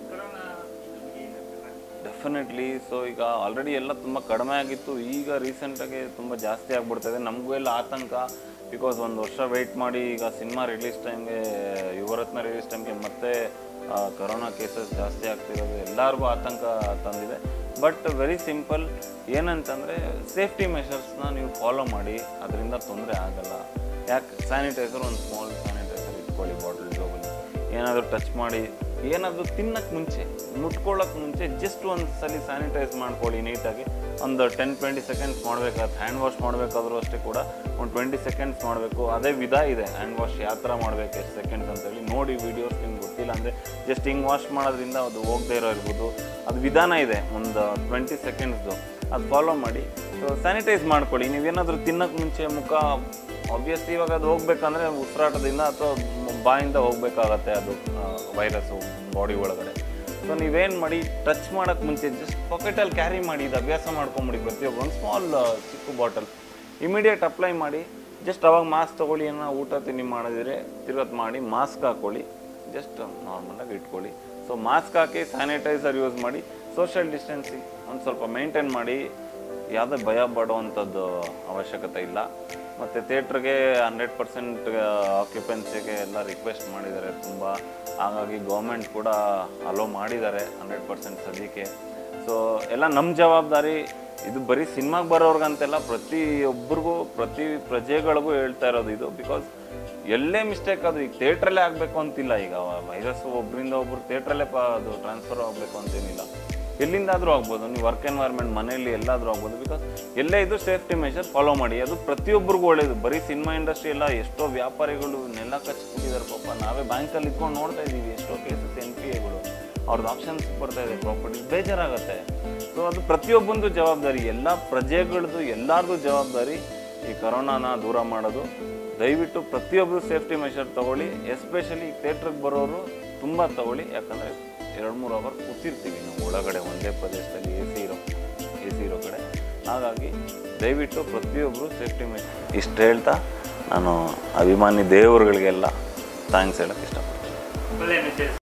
ಡೆಫಿನೆಟ್ಲಿ. ಸೊ ಈಗ ಆಲ್ರೆಡಿ ಎಲ್ಲ ತುಂಬ ಕಡಿಮೆ ಆಗಿತ್ತು, ಈಗ ರೀಸೆಂಟಾಗಿ ತುಂಬ ಜಾಸ್ತಿ ಆಗಿಬಿಡ್ತದೆ. ನಮಗೂ ಎಲ್ಲ ಆತಂಕ. ಬಿಕಾಸ್ 1 ವರ್ಷ ವೆಯ್ಟ್ ಮಾಡಿ ಈಗ ಸಿನಿಮಾ ರಿಲೀಸ್ ಟೈಮ್ಗೆ, ಯುವರತ್ನ ರಿಲೀಸ್ ಟೈಮ್ಗೆ ಮತ್ತೆ ಕರೋನಾ ಕೇಸಸ್ ಜಾಸ್ತಿ ಆಗ್ತಿರೋದು ಎಲ್ಲರಿಗೂ ಆತಂಕ ತಂದಿದೆ. But very simple. ಏನಂತಂದರೆ ಸೇಫ್ಟಿ ಮೆಷರ್ಸ್ನ ನೀವು ಫಾಲೋ ಮಾಡಿ, ಅದರಿಂದ ತೊಂದರೆ ಆಗಲ್ಲ. ಯಾಕೆ ಸ್ಯಾನಿಟೈಸರ್, ಒಂದು ಸ್ಮಾಲ್ ಸ್ಯಾನಿಟೈಸರ್ ಇಟ್ಕೊಳ್ಳಿ ಬಾಟಲ್ ಜೋಬಲ್ಲಿ. ಏನಾದರೂ ಟಚ್ ಮಾಡಿ, ಏನಾದರೂ ತಿನ್ನಕ್ಕೆ ಮುಂಚೆ, ಮುಟ್ಕೊಳ್ಳೋಕೆ ಮುಂಚೆ ಜಸ್ಟ್ ಒಂದು ಸಲ ಸ್ಯಾನಿಟೈಸ್ ಮಾಡ್ಕೊಳ್ಳಿ ನೀಟಾಗಿ. ಒಂದು 10-20 ಸೆಕೆಂಡ್ಸ್ ಮಾಡಬೇಕಾದ್ರೆ, ಹ್ಯಾಂಡ್ ವಾಶ್ ಮಾಡಬೇಕಾದ್ರೂ ಅಷ್ಟೇ ಕೂಡ ಒಂದು 20 ಸೆಕೆಂಡ್ಸ್ ಮಾಡಬೇಕು. ಅದೇ ವಿಧ ಇದೆ ಹ್ಯಾಂಡ್ ವಾಶ್ ಯಾವ ಥರ ಮಾಡಬೇಕು, ಎಷ್ಟು ಸೆಕೆಂಡ್ಸ್ ಅಂತೇಳಿ ನೋಡಿ. ವೀಡಿಯೋಸ್ ನಿಮ್ಗೆ ಗೊತ್ತಿಲ್ಲ ಅಂದರೆ ಜಸ್ಟ್ ಹಿಂಗೆ ವಾಶ್ ಮಾಡೋದ್ರಿಂದ ಅದು ಹೋಗದೇ ಇರ್ಬೋದು. ಅದು ವಿಧಾನ ಇದೆ ಒಂದು 20 ಸೆಕೆಂಡ್ಸ್ದು, ಅದು ಫಾಲೋ ಮಾಡಿ. ಸೊ ಸ್ಯಾನಿಟೈಸ್ ಮಾಡ್ಕೊಳ್ಳಿ. ನೀವೇನಾದರೂ ತಿನ್ನೋಕ್ಕೆ ಮುಂಚೆ ಮುಖ, ಆಬ್ವಿಯಸ್ಲಿ ಇವಾಗ ಅದು ಹೋಗ್ಬೇಕಂದ್ರೆ ಉಸಿರಾಟದಿಂದ ಅಥವಾ ಬಾಯಿಂದ ಹೋಗ್ಬೇಕಾಗತ್ತೆ ಅದು ವೈರಸ್ಸು ಬಾಡಿ ಒಳಗಡೆ. ಸೊ ನೀವೇನು ಮಾಡಿ, ಟಚ್ ಮಾಡೋಕ್ಕೆ ಮುಂಚೆ ಜಸ್ಟ್ ಪಾಕೆಟಲ್ಲಿ ಕ್ಯಾರಿ ಮಾಡಿ. ಇದು ಅಭ್ಯಾಸ ಮಾಡ್ಕೊಂಬಿಡಿ ಪ್ರತಿಯೊಬ್ಬರು. ಒಂದು ಸ್ಮಾಲ್ ಚಿಕ್ಕ ಬಾಟಲ್ ಇಮಿಡಿಯೇಟ್ ಅಪ್ಲೈ ಮಾಡಿ. ಜಸ್ಟ್ ಅವಾಗ ಮಾಸ್ಕ್ ತೊಗೊಳ್ಳಿ. ಏನೋ ಊಟ ತಿಂಡಿ ಮಾಡಿದರೆ ತಿರ್ಗತ್ ಮಾಡಿ ಮಾಸ್ಕ್ ಹಾಕ್ಕೊಳ್ಳಿ, ಜಸ್ಟ್ ನಾರ್ಮಲಾಗಿ ಇಟ್ಕೊಳ್ಳಿ. ಸೊ ಮಾಸ್ಕ್ ಹಾಕಿ ಸ್ಯಾನಿಟೈಸರ್ ಯೂಸ್ ಮಾಡಿ. ಸೋಷಿಯಲ್ ಡಿಸ್ಟೆನ್ಸಿಂಗ್ ಒಂದು ಸ್ವಲ್ಪ ಮೇಂಟೈನ್ ಮಾಡಿ. ಯಾವುದೇ ಭಯ ಪಡುವಂಥದ್ದು ಅವಶ್ಯಕತೆ ಇಲ್ಲ. ಮತ್ತು ಥಿಯೇಟ್ರಿಗೆ 100% ಆಕ್ಯುಪೆನ್ಸಿಗೆ ಎಲ್ಲ ರಿಕ್ವೆಸ್ಟ್ ಮಾಡಿದ್ದಾರೆ ತುಂಬ. ಹಾಗಾಗಿ ಗೌರ್ಮೆಂಟ್ ಕೂಡ ಅಲೋ ಮಾಡಿದ್ದಾರೆ 100% ಸದ್ಯಕ್ಕೆ. ಸೊ ಎಲ್ಲ ನಮ್ಮ ಜವಾಬ್ದಾರಿ. ಇದು ಬರೀ ಸಿನಿಮಾಗೆ ಬರೋರ್ಗಂತೆಲ್ಲ ಪ್ರತಿಯೊಬ್ಬರಿಗೂ, ಪ್ರತಿ ಪ್ರಜೆಗಳಿಗೂ ಹೇಳ್ತಾ ಇರೋದು ಇದು. ಬಿಕಾಸ್ ಎಲ್ಲೇ ಮಿಸ್ಟೇಕ್ ಅದು ಈಗ ಥಿಯೇಟ್ರಲ್ಲೇ ಆಗಬೇಕು ಅಂತಿಲ್ಲ. ಈಗ ವೈರಸ್ಸು ಒಬ್ಬರಿಂದ ಒಬ್ಬರು ಥಿಯೇಟ್ರಲ್ಲೇ ಅದು ಟ್ರಾನ್ಸ್ಫರ್ ಆಗಬೇಕು ಅಂತೇನಿಲ್ಲ. ಎಲ್ಲಿಂದಾದರೂ ಆಗ್ಬೋದು. ನೀವು ವರ್ಕ್ ಎನ್ವೈರ್ಮೆಂಟ್ ಮನೆಯಲ್ಲಿ ಎಲ್ಲಾದರೂ ಆಗ್ಬೋದು. ಬಿಕಾಸ್ ಎಲ್ಲೇ ಇದು ಸೇಫ್ಟಿ ಮೆಷರ್ ಫಾಲೋ ಮಾಡಿ. ಅದು ಪ್ರತಿಯೊಬ್ಬರಿಗೂ ಒಳ್ಳೆಯದು. ಬರೀ ಸಿನಿಮಾ ಇಂಡಸ್ಟ್ರಿ ಎಲ್ಲ ಎಷ್ಟೋ ವ್ಯಾಪಾರಿಗಳು ನೆಲ ಕಚ್ಚಿಬಿಟ್ಟಿದ್ದಾರೆ ಪಾಪ. ನಾವೇ ಬ್ಯಾಂಕಲ್ಲಿ ಇಟ್ಕೊಂಡು ನೋಡ್ತಾ ಇದ್ದೀವಿ ಎಷ್ಟೋ ಕೇಸಸ್. NPAಗಳು ಅವ್ರದ್ದು ಆಪ್ಷನ್ಸ್ ಬರ್ತಾಯಿದೆ, ಪ್ರಾಪರ್ಟಿ ಬೇಜಾರಾಗುತ್ತೆ. ಸೊ ಅದು ಪ್ರತಿಯೊಬ್ಬಂದು ಜವಾಬ್ದಾರಿ, ಎಲ್ಲ ಪ್ರಜೆಗಳದ್ದು ಎಲ್ಲರದು ಜವಾಬ್ದಾರಿ ಈ ಕರೋನಾನ ದೂರ ಮಾಡೋದು. ದಯವಿಟ್ಟು ಪ್ರತಿಯೊಬ್ಬರು ಸೇಫ್ಟಿ ಮೆಷರ್ ತೊಗೊಳ್ಳಿ. ಎಸ್ಪೆಷಲಿ ಥಿಯೇಟ್ರಿಗೆ ಬರೋರು ತುಂಬ ತೊಗೊಳ್ಳಿ. ಯಾಕಂದರೆ 2-3 ಅವರ್ ಕೂತಿರ್ತೀವಿ ನಾವು ಒಳಗಡೆ ಒಂದೇ ಪ್ರದೇಶದಲ್ಲಿ ಎ ಸಿ ಇರೋ ಕಡೆ. ಹಾಗಾಗಿ ದಯವಿಟ್ಟು ಪ್ರತಿಯೊಬ್ಬರು ಸೇಫ್ಟಿ ಮೆಷರ್. ಇಷ್ಟು ಹೇಳ್ತಾ ನಾನು ಅಭಿಮಾನಿ ದೇವರುಗಳಿಗೆಲ್ಲ ಥ್ಯಾಂಕ್ಸ್ ಹೇಳೋಕ್ಕೆ ಇಷ್ಟಪಡ್ತೀನಿ.